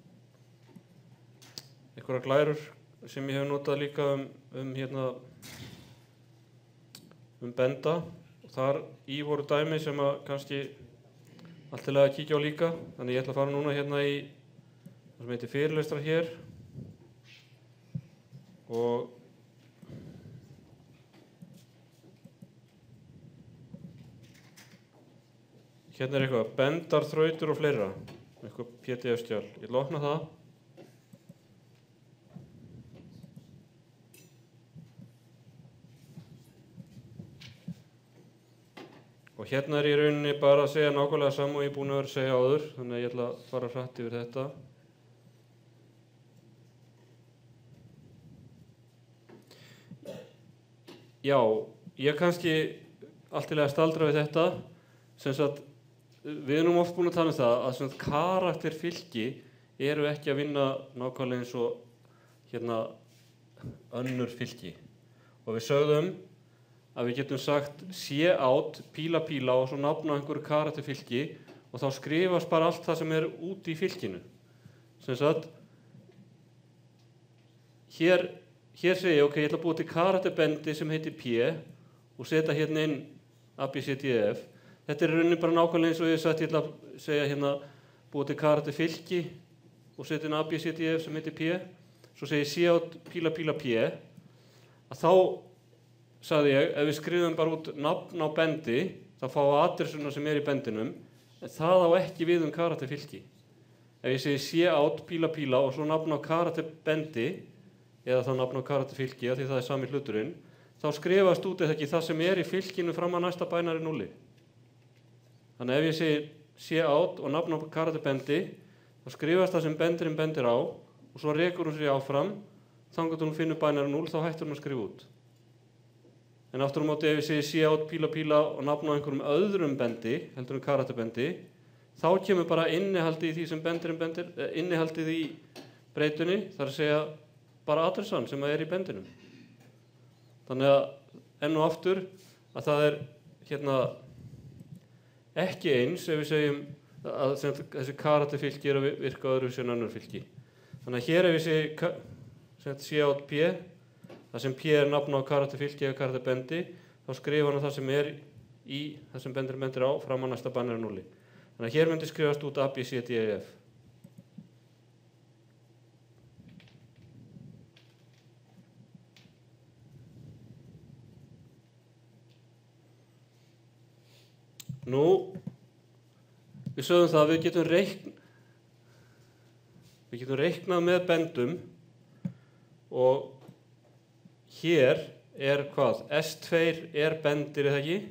einhverjar glærur sem ég hef notað líka um benda og þar í voru dæmi sem að kannski allt til að kíkja á líka, þannig ég ætla að fara núna í það sem heitir fyrirlestra hér og hérna er eitthvað bendar, þrautur og fleira, eitthvað PDF-skjal. Ég ætla að opna það. Og hérna er ég í rauninni bara að segja nákvæmlega sama og ég er búinn að vera að segja áður, þannig að ég ætla að fara hratt yfir þetta. Já, ég kannski allt til að staldra við þetta, sem sagt, við erum oft búin að tala um það að sem sagt, karakterfylki eru ekki að vinna nákvæmlega eins og önnur fylki. Og við sögðum að við getum sagt C-out, píla og svo nafn á einhverju karakterfylki og þá skrifast bara allt það sem er út í fylkinu. Sem sagt, hér segi ég, ok, ég ætla að búa til karakterbendi sem heitir P og setja hérna inn A, B, C, D, E, F. Þetta er í rauninni bara nákvæmlega eins og ég sagt, ég ætla að segja búa til karakterfylki og setja inn A, B, C, D, E, F sem heitir P. Svo segi ég C-out, píla P. Að þá sagði ég, ef við skrifum bara út nafn á bendi, þá fá adressuna sem er í bendinum, en það á ekki við karakterfylki. Ef ég segi C-out, píla og svo nafn á karakterbendi, eða þá nafn á karakterfylki, því það er sami hluturinn, þá skrifast út eða ekki það sem er í fylkinu fram að næsta bænari 0. Þannig ef ég segi C-out og nafn á karakterbendi, þá skrifast það sem bendirinn bendir á og svo rekur hún sér áfram, þangað til hún finnur bænari 0, þá hættur hún að skrifa út. En aftur á móti ef ég segi C-out, píla og nafn á einhverjum öðrum bendi, heldur karakterbendi, þá kemur bara innihaldið í því sem bendirinn bendir, innihaldið í breytunni, þar að segja bara adressan sem er í bendinum. Þannig að enn og aftur að það er ekki eins ef við segjum að þessi karakterfylki er að virka öðruvísi en önnur fylki. Þannig að hér ef ég segi C-out P, það sem P er nafn á karakterfylki eða karakterbendi, þá skrifa hann það sem er í það sem bendir á fram á næsta bænari 0. Þannig að hér myndi skrifast út A, B, C, D, E, F. Nú, við sögðum það að við getum reiknað með bendum og hér er hvað? S2 er bendir eða ekki?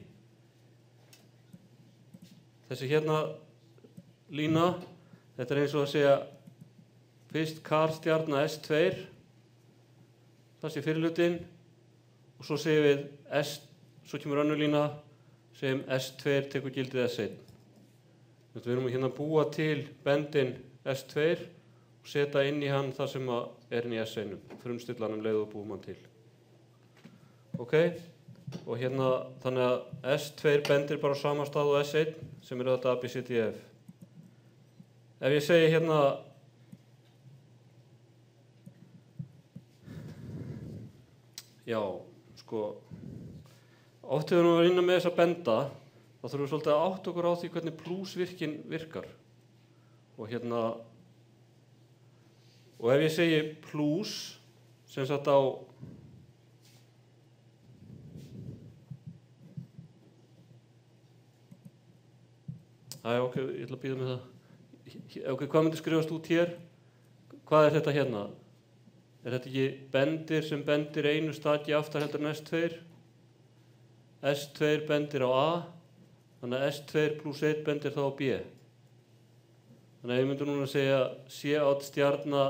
Þessi lína, þetta er eins og að segja fyrst karstjarna S2, það sé fyrirhlutinn og svo segjum við svo kemur önnur lína, segjum S2 tekur gildið S1. Við erum að búa til bendin S2 og setja inn í hann það sem er inn í S1, frumstillanum leið og búum hann til. Ok? Og þannig að S2 bendir bara á sama stað og S1 sem eru þetta A, B, C, D, E, F. Ef ég segi já, sko, oft hefur við að vinna með þessa benda, þá þurfum við svolítið að átta okkur á því hvernig plúsvirkin virkar. Og ef ég segi plús, sem sagt á ok, ég ætla að bíða með það. Ok, hvað myndi skrifast út hér? Hvað er þetta hérna? Er þetta ekki bendir sem bendir einu staki aftar heldur en S2? S2 bendir á A, þannig að S2 plus 1 bendir þá á B. Þannig að ég myndi núna að segja C-out stjarna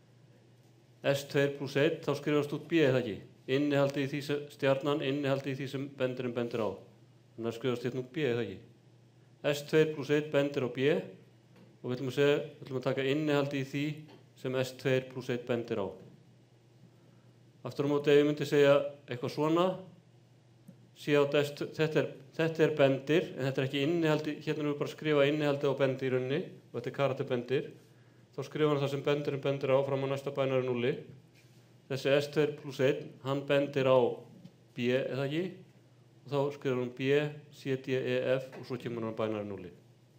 S2 plus 1, þá skrifast út B, eða ekki? Innihaldið í því stjarnan, innihaldið í því sem bendirinn bendir á. Þannig að skrifast hérna út B, eða ekki? S2 plus 1 bendir á B og við ætlum að taka innihaldið í því sem S2 plus 1 bendir á. Aftur á móti ef ég myndi segja eitthvað svona, þetta er bendir, en þetta er ekki innihaldið, hérna erum við bara að skrifa innihaldið á bendi í rauninni og þetta er karakterbendir, þá skrifa hann það sem bendirinn bendir á fram á næsta bænari 0. Þessi S2 plus 1, hann bendir á B, eða ekki? Og þá skrifur hann B, C, D, E, F og svo kemur hann bænari 0.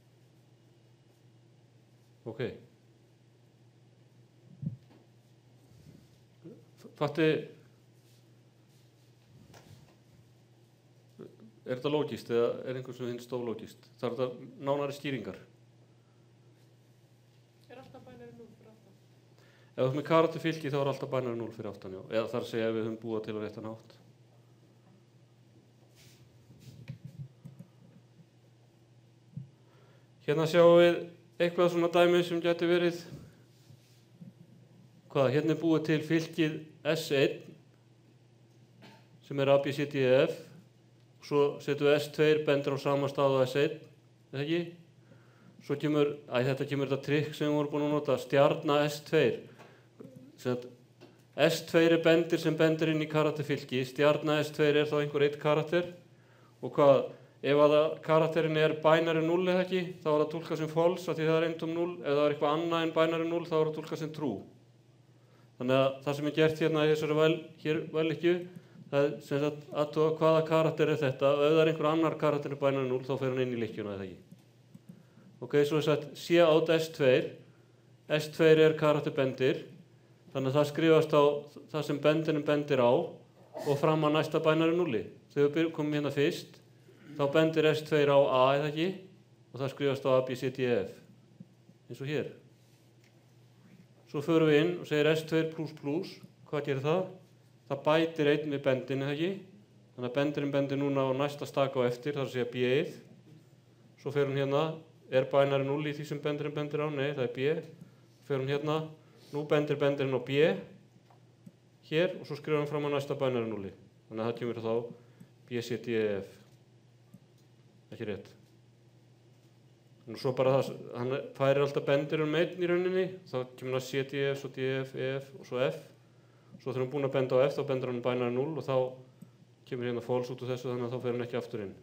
Ok. Fatti, er þetta lógist eða er einhvern sem finnst ólógist? Það er þetta nánari skýringar. Er alltaf bænari 0 fyrir aftan? Ef þú ert með karakterfylki þá er alltaf bænari 0 fyrir aftan, já. Eða þar að segja ef við höfum búið til á réttan hátt. Hérna sjáum við eitthvað svona dæmi sem gæti verið, hérna er búið til fylkið S1 sem er A, B, C, D, E, F. Svo setjum við S2 bendir á sama stað á S1, eða ekki? Svo kemur þetta trikk sem við vorum búin að nota, stjarna S2. S2 er bendir sem bendir inn í karakterfylki, stjarna S2 er þá einhver eitt karakter og hvað, ef að karakterin er binary 0 eða ekki, þá er það túlkað sem false af því það er eintóm 0, ef það er eitthvað annað en binary 0 þá er það túlkað sem true. Þannig að það sem er gert hérna í þessari velhyggju, það er sem sagt athuga hvaða karakter er þetta, og ef það er einhver annar karakter en binary 0 þá fer hann inn í lykkjuna eða ekki. Ok, svo er sagt C out S2, S2 er karakter bendir, þannig að það skrifast á það sem bendinum bendir á og fram að næsta binary 0. Þegar við komum hérna fyrst, þá bendir S2 á A eða ekki og það skrifast á A, B, C, D, E, F, eins og hér. Svo förum við inn og segir S2++, hvað gerir það? Það bætir einn við bendin eða ekki, þannig að bendurinn bendir núna á næsta staka á eftir, það er að segja B1. Svo fer hún hérna, er binary 0 í því sem bendurinn bendir á? Nei, það er B. Fer hún hérna, nú bendir bendurinn á B, hér, og svo skrifur hann fram á næsta binary 0. Þannig að það kemur þá B, C, D, E, F. Ekki rétt. Og svo bara það, hann færir alltaf bendir einn í rauninni, þá kemur það C, D, E, F, svo D, F, E, F og svo F. Svo þegar hann búinn að benda á F, þá bendur hann binary 0 og þá kemur hérna false út úr þessu, þannig að þá fer hann ekki aftur inn.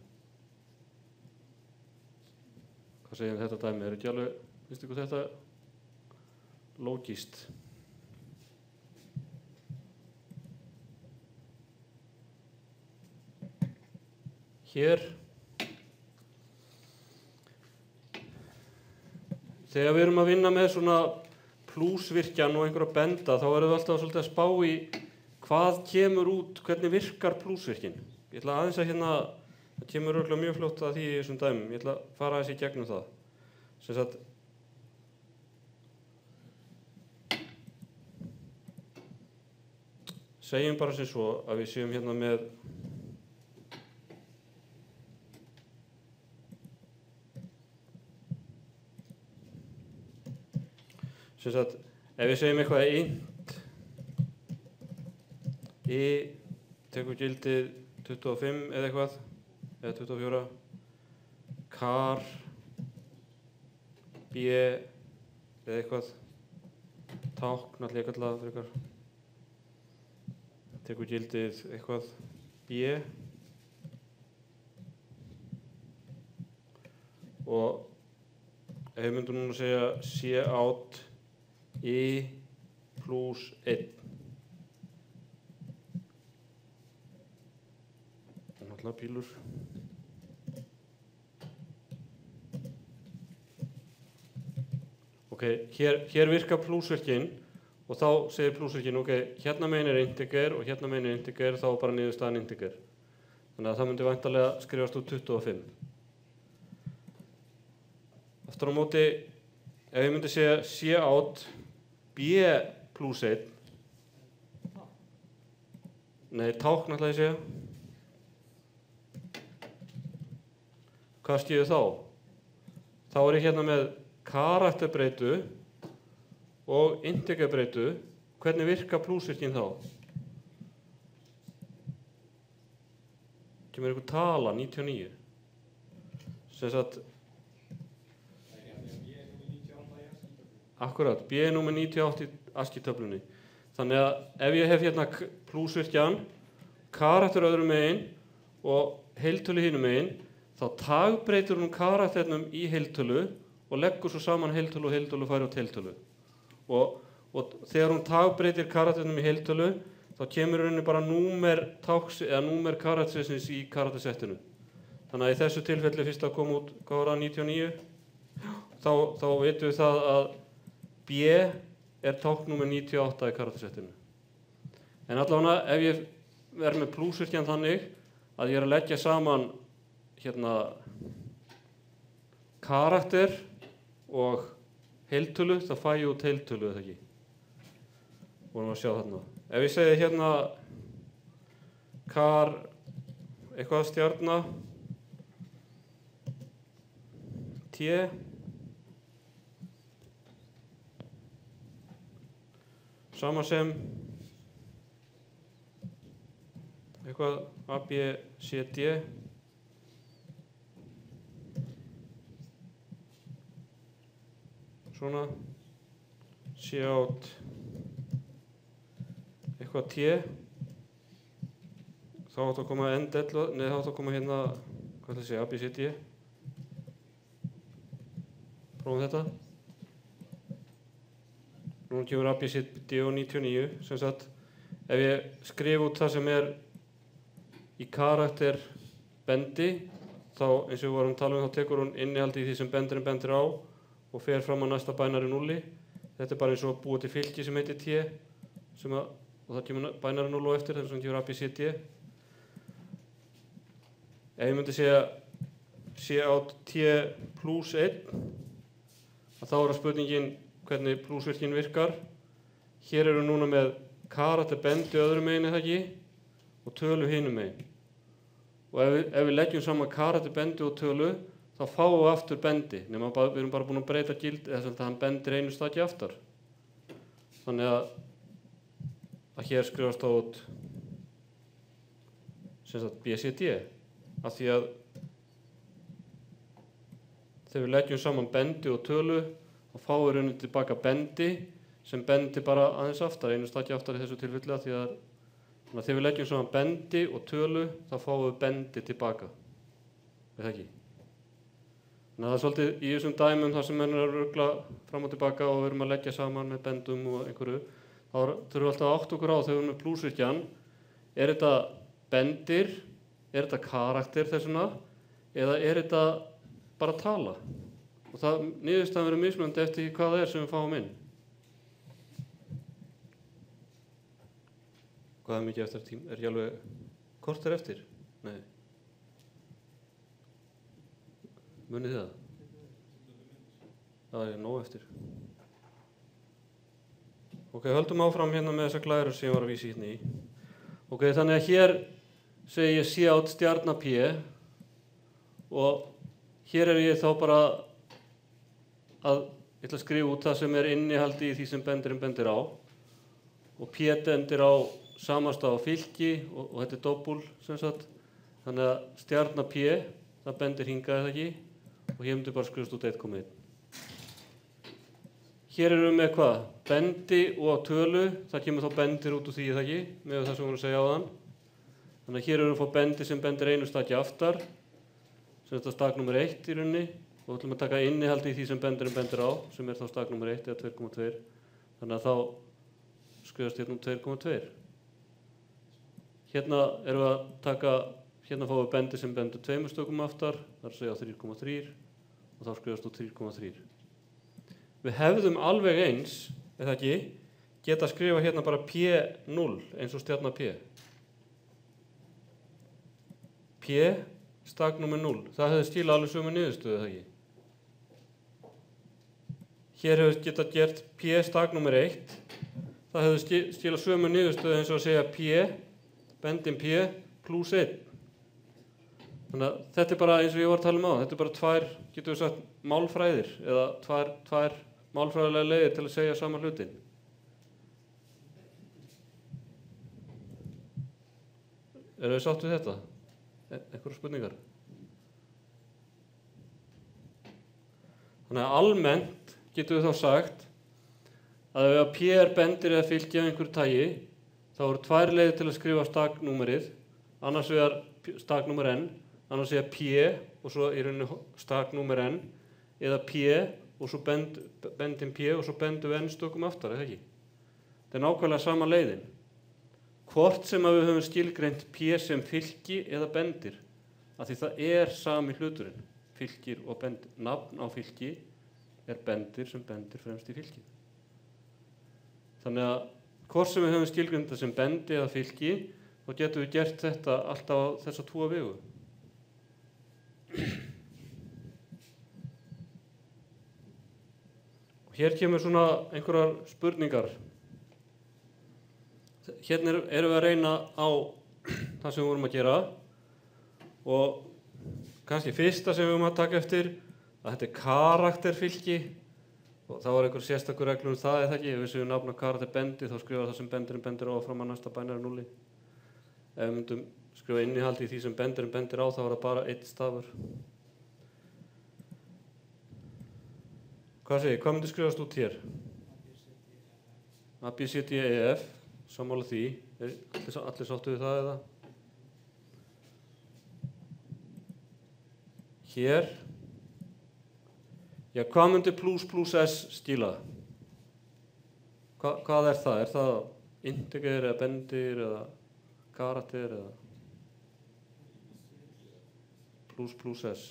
Hvað segir þetta dæmi? Er ekki alveg, finnst ykkur þetta lógískt? Hér, þegar við erum að vinna með svona plúsvirkjan og einhverja benda, þá erum við alltaf svolítið að spá í hvað kemur út, hvernig virkar plúsvirkin. Ég ætla aðeins að hérna, það kemur örugglega mjög fljótt að því í þessum dæmum, ég ætla að fara aðeins í gegnum það. Sem sagt, segjum bara sem svo að við séum hérna með sem sagt, ef við segjum eitthvað int I tekur gildið 25 eða eitthvað, eða 24 car B eða eitthvað tákn, allir kalla það frekar tekur gildið eitthvað B og ef við myndum núna að segja C out I plus 1. Það er náttúrulega pílur. Ok, hér virkar plúsvirkin og þá segir plúsvirkin, ok, hérna megin er integer og hérna megin er integer, þá bara niðurstaðan integer. Þannig að það myndi væntanlega skrifast út 25. Aftur á móti, ef ég myndi segja C out B plus 1, nei, tákn ætla ég að segja. Hvað skýður þá? Þá er ég hérna með karakterbreytu og integerbreytu. Hvernig virka plúsvirkin þá? Kemur einhver tala, 99. Sem sagt, akkurat, B er númer 98 í ASCII-töflunni. Þannig að ef ég hef hérna plúsvirkjan, karakter öðrum megin og heiltölu hinum megin, þá tagbreytir hún karakternum í heiltölu og leggur svo saman heiltölu og heiltölu færi út heiltölu. Og þegar hún tagbreytir karakternum í heiltölu, þá kemur henni bara númer táks eða númer karaktersins í karaktersettinu. Þannig að í þessu tilfelli fyrst að koma út, hvað var það, 99? Þá veitum við það að B er tákn númer 98 í karaktersettinu. En allavega ef ég verð með plúsvirkjan þannig að ég er að leggja saman hérna karakter og heiltölu, þá fæ ég út heiltölu eða ekki. Vorum að sjá þarna. Ef ég segi hérna kar eitthvað stjarna T sama sem eitthvað A, B, C, D. Svona. C át eitthvað T. Þá átt að koma end 11, nei þá átt að koma hérna, hvað ætla að segja, A, B, C, D. Prófum þetta. Nú kemur A, B, C, D og 99, sem sagt, ef ég skrif út það sem í karakter bendi, þá eins og við vorum að tala þá tekur hún innihaldið í því sem bendurinn bendir á og fer fram á næsta bænari 0. Þetta bara eins og að búa til fylki sem heitir T, og það kemur bænari 0 á eftir, þess að kemur A, B, C, D. Ef ég myndi segja C át T plus 1, þá spurningin hvernig plusvirkinn virkar. Hér eru núna með karakter bendi öðrum megin eða ekki og tölu hinum megin. Og ef við leggjum saman karakter bendi og tölu, þá fáum við aftur bendi, nema við erum bara búin að breyta gildi, þess að hann bendir einu staki aftar. Þannig að hér skrifast þá út sem sagt B, C, D, af því að þegar við leggjum saman bendi og tölu, þá fáum við rauninni tilbaka bendi sem bendi bara aðeins aftar, einu staki aftar í þessu tilfelli, af því að þegar við leggjum saman bendi og tölu, þá fáum við bendi tilbaka. Er það ekki? Þannig að það er svolítið í þessum dæmum þar sem menn eru að rugla fram og tilbaka og við erum að leggja saman með bendum og einhverju, þá þurfum við alltaf að átta okkur á þegar við erum með plusvirkjan, er þetta bendir, er þetta karakter þessuna, eða er þetta bara tala? Og það niðurstaðan verður mismunandi eftir hvað það er sem við fáum inn. Hvað er mikið eftir tím? Er ekki alveg korter eftir? Nei. Munið þið það? Það er nóg eftir. Ok, höldum áfram hérna með þessa glærur sem ég var að vísa hérna í. Ok, þannig að hér segi ég C át stjarna P og hér er ég þá bara ég ætla að skrifa út það sem er innihaldi í því sem bendurinn bendir á og P bendir á samastað á fylki og þetta er doppul sem sagt. Þannig að stjarna P, það bendir hingað eða ekki og hér myndi bara skrifast út 1,1. Hér erum við með hvað? Bendi og tölu, það kemur þá bendir út úr því eða ekki, með það sem við vorum að segja á þann. Þannig að hér erum við að fá bendi sem bendir einu staki aftar, sem þetta er stak nummer 1 í rauninni og við ætlum að taka innihaldi í því sem bendurinn bendir á, sem er þá stak nummer 1 eða 2,2. Þannig að þá skrifast hérna 2,2. Hérna erum við að taka, hérna fáum við bendi sem bendur 2 stökum aftar, það er að segja 3,3 og þá skrifast út 3,3. Við hefðum alveg eins, eða ekki, geta að skrifa hérna bara P0 eins og stjarna P. P stak nummer 0, það hefði stílað alveg sömu niðurstöðu, eða ekki. Hér hefur getað gert P stak nummer 1, það hefði stílað sömu niðurstöðu eins og að segja P, bendin P plus 1. Þannig að þetta er bara eins og ég var að tala um á, þetta er bara tvær, getum við sagt, málfræðir eða tvær málfræðilega leiðir til að segja sama hlutin. Eru þið sátt við þetta? Einhverjar spurningar? Þannig að almennt getum við þá sagt að ef P er bendir eða fylki af einhverju tagi, þá eru tvær leiðir til að skrifa staknúmerið, annars vegar staknúmer n, annars vegar P og svo í rauninni staknúmer n, eða P og svo bendin P og svo bendum við n stökum aftar, eða ekki? Þetta er nákvæmlega sama leiðin. Hvort sem að við höfum skilgreint P sem fylki eða bendir, af því það er sami hluturinn, fylkir og bendir. Nafn á fylki er bendir sem bendir fremst í fylki. Þannig að hvort sem við höfum skilgreint það sem bendi eða fylki, þá getum við gert þetta alltaf á þessa tvo vegu. Og hér kemur svona einhverjar spurningar. Hérna erum við að reyna á það sem við vorum að gera og kannski fyrsta sem við vorum að taka eftir að þetta er karakterfylki og þá var einhver sérstakur reglur um það eða ekki. Ef við séum nafn á karakter bendi þá skrifar það sem bendurinn bendir á fram að næsta bænari 0. Ef við myndum skrifa innihald í því sem bendirinn bendir á, þá er það bara einn stafur. Hvað segir, hvað myndi skrifast út hér? A, B, C, D, E, F, sammála því. Allir sáttu við það eða? Hér. Já, hvað myndi plus S stíla? Hvað er það? Er það integer eða bendir eða karakter eða plus S?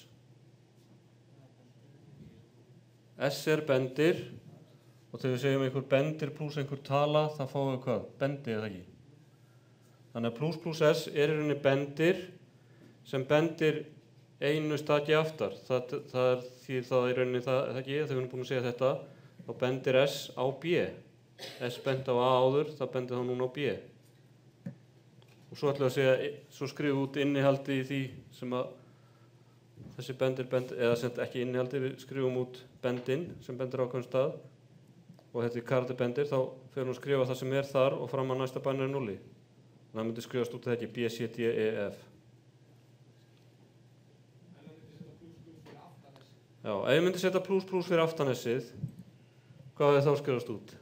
S er bendir og þegar við segjum einhver bendir plus einhver tala, það fáum við hvað? Bendir eða ekki? Þannig að plus S er í rauninni bendir sem bendir einu staki aftar. Það er því það í rauninni það ekki, þegar við erum búin að segja þetta, þá bendir S á B. S bendi á A áður, það bendir þá núna á B. Og svo ætlum við að segja, svo skrifum við út innihaldi í því sem að þessi bendir, eða sem ekki innihaldi, við skrifum út bendin sem bendir á ákveðnum stað og þetta er karakterbendir, þá fyrir hún að skrifa það sem er þar og fram að næsta bæn er 0. Þannig að það myndi skrifast út þetta ekki B, C, D, E, F. Já, ef ég myndi setja plus fyrir aftan S-ið, hvað hefði þá skrifast út?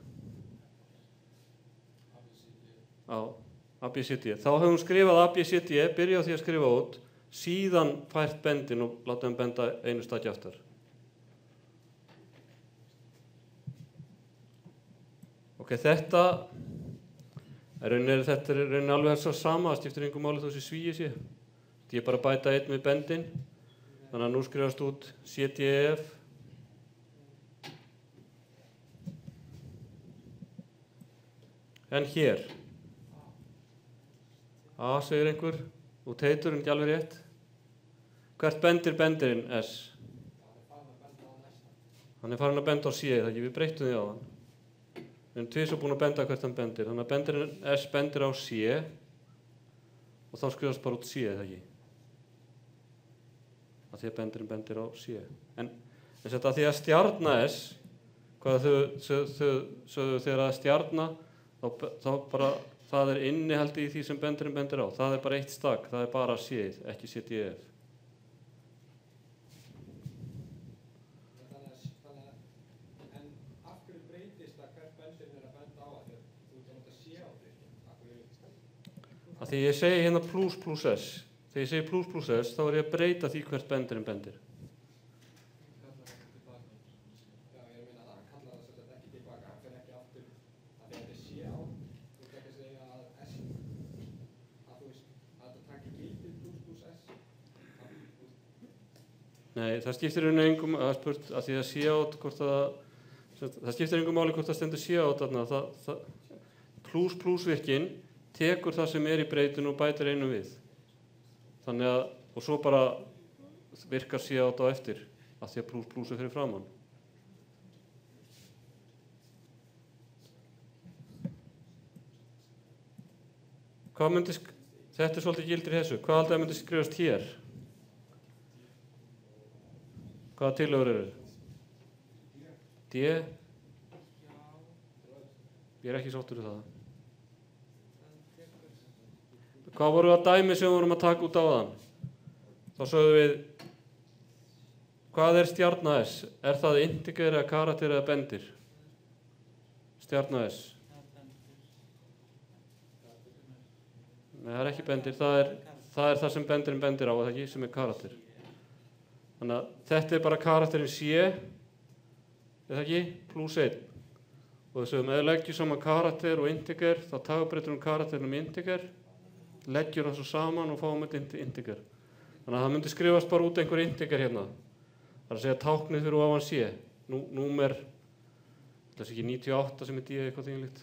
Já, A, B, C, D. Þá hefum við skrifað A, B, C, D, byrja á því að skrifa út, síðan fært bendin og láta þeim benda einu staki aftar. Ok, þetta er rauninni alveg þess að sama, það skiptir engum máli þó sem svíi sé. Ég er bara að bæta einn við bendin, þannig að nú skrifast út C, D, E, F. En hér, A segir einhver, og teitur en ekki alveg rétt. Hvert bendir bendirinn S? Hann er farin að benda á C, það ekki, við breyttum því á hann. Við erum tvisvar búin að benda hvert hann bendir, þannig að bendirinn S bendir á C og þá skrifast bara út C, það ekki. Að því að bendirinn bendir á C. En þetta að því að stjarna S, hvað þau sögðu þegar að stjarna, þá bara það er innihaldi í því sem bendirinn bendir á. Það er bara eitt stak, það er bara C, ekki C, D, E, F. Að því ég segi hérna plus S. Þegar ég segi plus S, þá er ég að breyta því hvert bendirinn bendir. Já, ég meina það, hann kallar það svolítið ekki tilbaka, hann fer ekki aftur að þetta sé á. Þú ert ekki að segja að S, að þú veist, að þetta takir gildið plus S. Nei, það skiptir rauninni engum, að spurt, að því að sé át, hvort það skiptir engum máli hvort það stendur sé át þarna. Plus virkinn tekur það sem er í breytinu og bætir einu við. Þannig að, og svo bara virkar sé át á eftir, að því að plus er fyrir framann. Hvað myndi, þetta er svolítið gildir í þessu, hvað haldið að myndi skrifast hér? Hvaða tillögur eru? D? Ég er ekki sáttur við það. Hvað voru að dæmi sem við vorum að taka út á þann? Þá sögðum við, hvað er stjarna S? Er það integer eða karakter eða bendir? Stjarna S. Nei, það er ekki bendir, það er það sem bendirinn bendir á, það ekki, sem er karakter. Þannig að þetta er bara karakterinn C, eða ekki, plus 1. Og þess að ef við leggjum saman karakter og integer, þá tagbreytum karakterinum integer, leggjum það svo saman og fáum þetta integer. Þannig að það myndi skrifast bara út einhver integer hérna. Það er að segja táknið fyrir ofan C. Númer, þetta er ekki 98 sem er D eitthvað þínlíkt.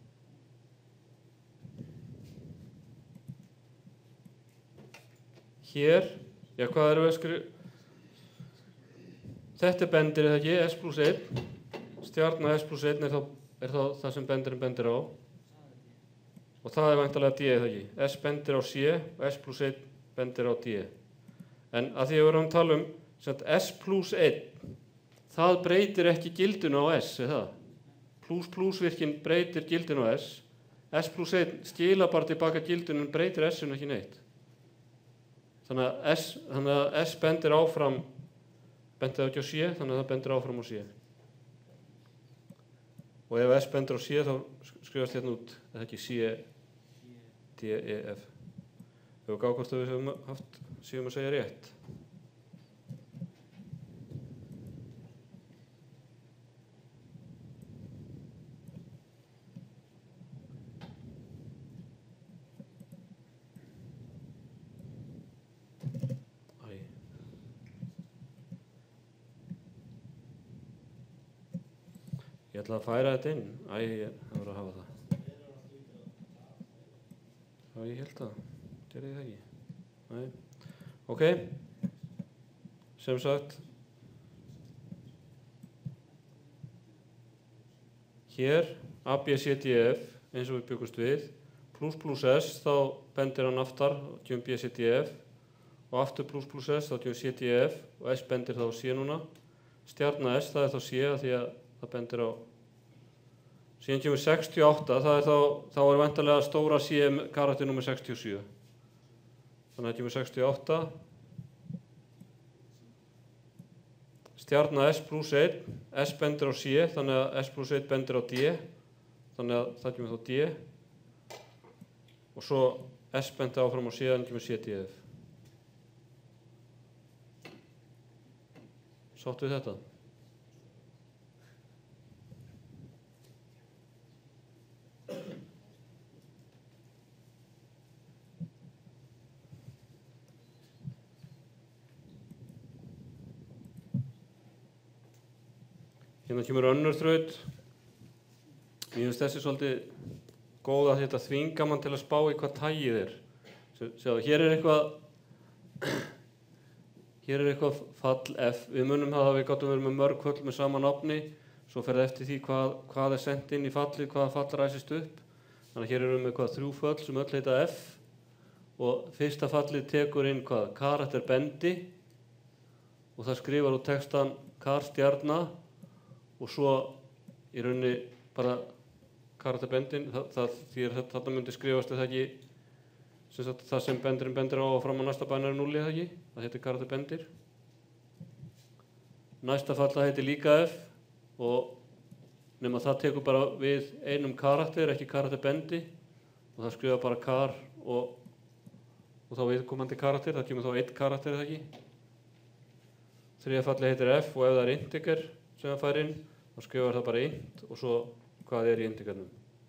Hér, já hvað erum við að skrifa? Þetta er bendir eða ekki, S plus 1. Stjarna S plus 1 er þá það sem bendirinn bendir á. Og það er væntanlega D eða ekki. S bendir á C og S plus 1 bendir á D. En að því að við erum að tala S plus 1, það breytir ekki gildinu á S, eða það? Plus virkinn breytir gildinu á S. S plus 1 skila bara tilbaka gildinu en breytir S-inu ekki neitt. Þannig að S bendir áfram, bendir ekki á C, þannig að það bendir áfram á C. Og ef S bendir á C þá skrifast hérna út, það ekki C, D, E, F. Ef við gáum hvort að við höfum séum að segja rétt. Ég ætla að færa þetta inn. Það voru að hafa það. Já, ég held það. Gerði ég það ekki? Nei. Ok. Sem sagt. Hér, A, B, C, D, F, eins og við byggumst við. Plus S, þá bendir hann aftar, kemur B, C, D, F. Og aftur plus S, þá kemur C, D, F. Og S bendir þá C núna. Stjarna S, það er þá C, því að það bendir á. Síðan kemur 68, þá er væntanlega stóra C karakter númer 67. Þannig að það kemur 68. Stjarna S plus 1, S bendir á C, þannig að S plus 1 bendir á D. Þannig að það kemur þá D. Og svo S bendir áfram á C, þannig kemur C, D, F. Sáttu við þetta? Hérna kemur önnur þraut. Mér finnst þessi svolítið góð að þetta þvinga mann til að spá í hvað tagið er. Sjáðu, hér er eitthvað fall F. Við munum það að við gátum verið með mörg föll með sama nafni. Svo fer það eftir því hvað er sent inn í fallið, hvaða fall ræsist upp. Þannig að hér erum við með 3 föll sem öll heita F. Og fyrsta fallið tekur inn karakter bendi. Og það skrifar út textan stjarna. Og svo í rauninni bara karakterbendin, þarna myndi skrifast eða ekki það sem bendirinn bendir á og fram á næsta bæn er 0 eða ekki, það heitir karakterbendir. Næsta falla heitir líka F og nema það tekur bara við einum karakter, ekki karakterbendi og það skrifa bara kar og þá viðkomandi karakter, það kemur þá 1 karakter eða ekki. Þriðja falli heitir F og ef það er integer sem það fær inn, þá skrifar það bara int og svo hvað er í integrnum.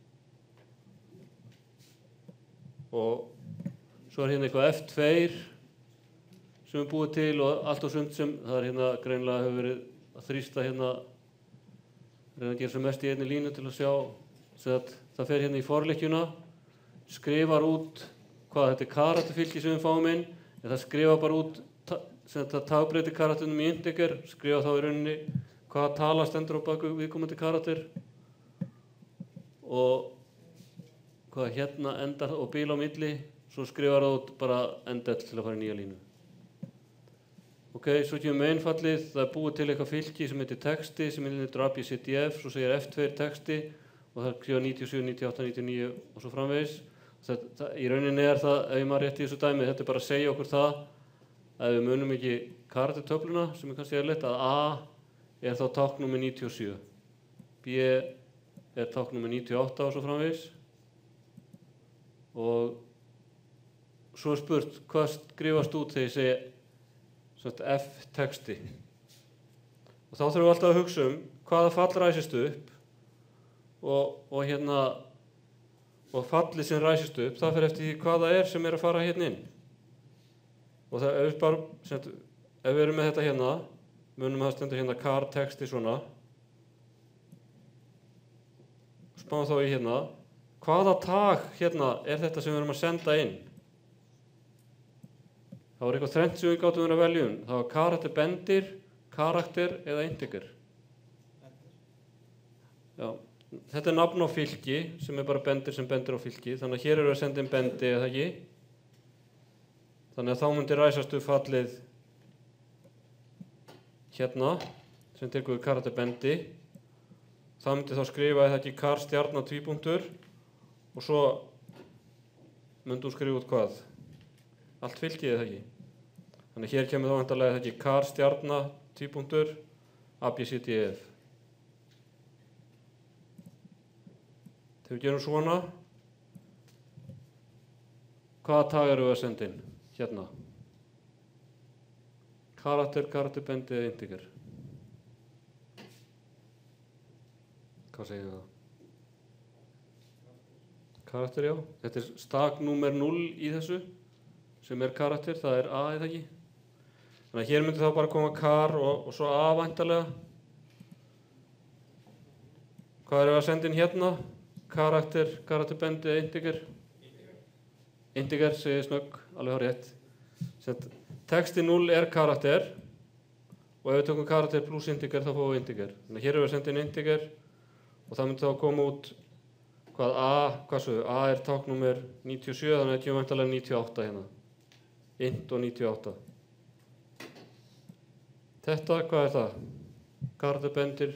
Og svo er hérna eitthvað F2 sem er búið til og allt og sumt sem það er hérna greinilega hefur verið að þrýsta hérna, reyna að gera sem mest í einni línu til að sjá. Það fer hérna í forleikjuna, skrifar út hvað þetta er karakterfylgi sem við fáum inn, en það skrifar bara út það tagbreyti karakternum í integer, skrifa þá í rauninni hvaða tala stendur á baku viðkomandi karakter og hvað hérna endar og bíl á milli, svo skrifar það út bara endell til að fara í nýja línu. Ok, svo kemur mainfallið, það er búið til eitthvað fylki sem heitir texti sem heitir ABCDF, svo segir F2 texti og það skrifa 97, 98, 99 og svo framvegis. Í rauninni er það, ef ég maður rétt í þessu dæmi, þetta er bara að segja okkur það að við munum ekki karaktertöfluna sem er kannski eðlilegt að A er þá táknúmer 97, B er táknúmer 98 og svo framvegis og svo er spurt hvað skrifast út þegar ég segi F-texti og þá þurfum við alltaf að hugsa hvaða fall ræsist upp og fallið sem ræsist upp, það fer eftir því hvað það er sem er að fara hérna inn og það er bara, ef við erum með þetta hérna munum að það stendur hérna car texti svona spáum þá í hérna hvaða tag hérna er þetta sem við erum að senda inn það var eitthvað þrennt sem við gátum verið að velja það var karakterbendir, karakter eða integer já, þetta er nafn á fylki sem er bara bendir sem bendir á fylki þannig að hér eru að senda inn bendi eða ekki þannig að þá myndi ræsast upp fallið hérna sem tekur við karakterbendi það myndi þá skrifa eða ekki kar stjarna tvípunktur og svo myndi hún skrifa út hvað allt fylkið eða ekki Þannig hér kemur þá vantarlega þetta kar stjarna, tvípunktur, ABCDEF. Þegar við gerum svona, hvaða tag eru við að senda inn? Hérna. Karakter, bendi eða integer. Hvað segir það? Karakter, já. Þetta er stak númer 0 í þessu, sem er karakter, það er A eða ekki. Þannig að hér myndi þá bara koma kar og svo A væntanlega. Hvað erum við að senda inn hérna? Karakter, bendi eða integer. Integer, segir snögg, alveg hár rétt. Texti 0 er karakter og ef við tökum karakter pluss integer þá fáum við integer. Þannig að hér erum við að senda inn integer og það myndi þá koma út hvað A er táknúmer 97, þannig að það kemur væntanlega 98 hérna. Int og 98. Þetta, hvað er það? Karakter bendir.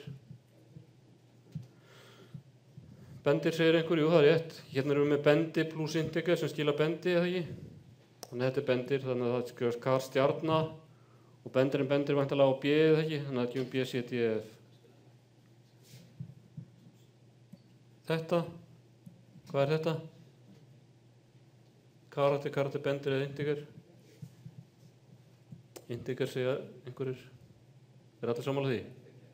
Bendir segir einhver, jú það er rétt. Hérna erum við með bendi pluss integer sem skila bendi, eða ekki? Þannig að þetta er bendir, þannig að það skrifast kar stjarna og bendirinn bendir væntanlega á B, eða ekki? Þannig að það kemur B, C, D, E, F. Þetta, hvað er þetta? Karakter, bendir eða integer? Integer segja einhverjir. Er allir sammála því?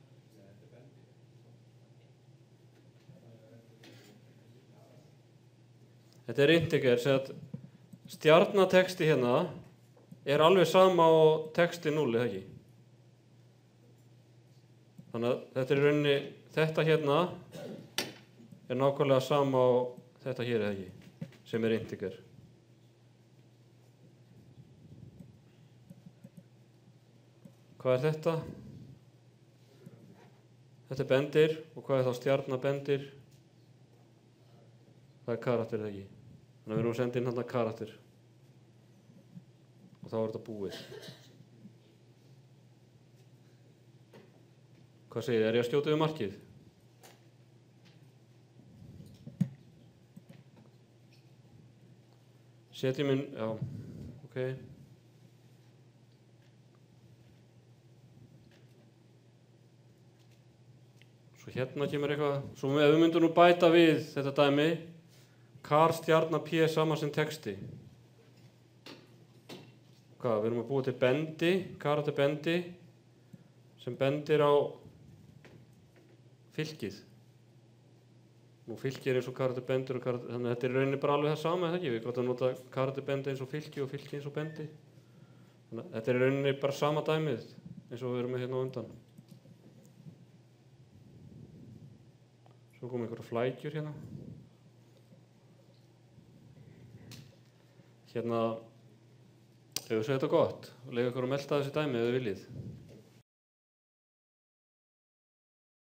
Þetta er integer, segja að stjarnateksti hérna er alveg sama á texti 0, eða ekki? Þannig að þetta er í rauninni, þetta hérna er nákvæmlega sama á þetta hér, eða ekki? Sem er integer. Hvað er þetta? Þetta er bendir og hvað er þá stjarnabendir? Það er karakter, eða ekki? Þannig að við erum að senda inn hérna karakter. Og þá er þetta búið. Hvað segir þið? Er ég að skjóta við markið? Setjum inn, já, ok. Svo hérna kemur eitthvað, svo ef við myndum nú bæta við þetta dæmi, kar stjarna P saman sem texti. Hvað, við erum að búa til bendi, karakter bendi, sem bendir á fylkið. Nú fylkið er eins og karakter bendir og karakter, þannig að þetta er í rauninni bara alveg það sama, eða ekki? Við gott að nota karakter bendi eins og fylki eins og bendi. Þannig að þetta er í rauninni bara sama dæmið, eins og við erum með hérna á undan. Svo komum einhverja flækjur hérna. Hérna, ef við segja þetta gott og leiða ykkur að melta þessi dæmi ef þið viljið.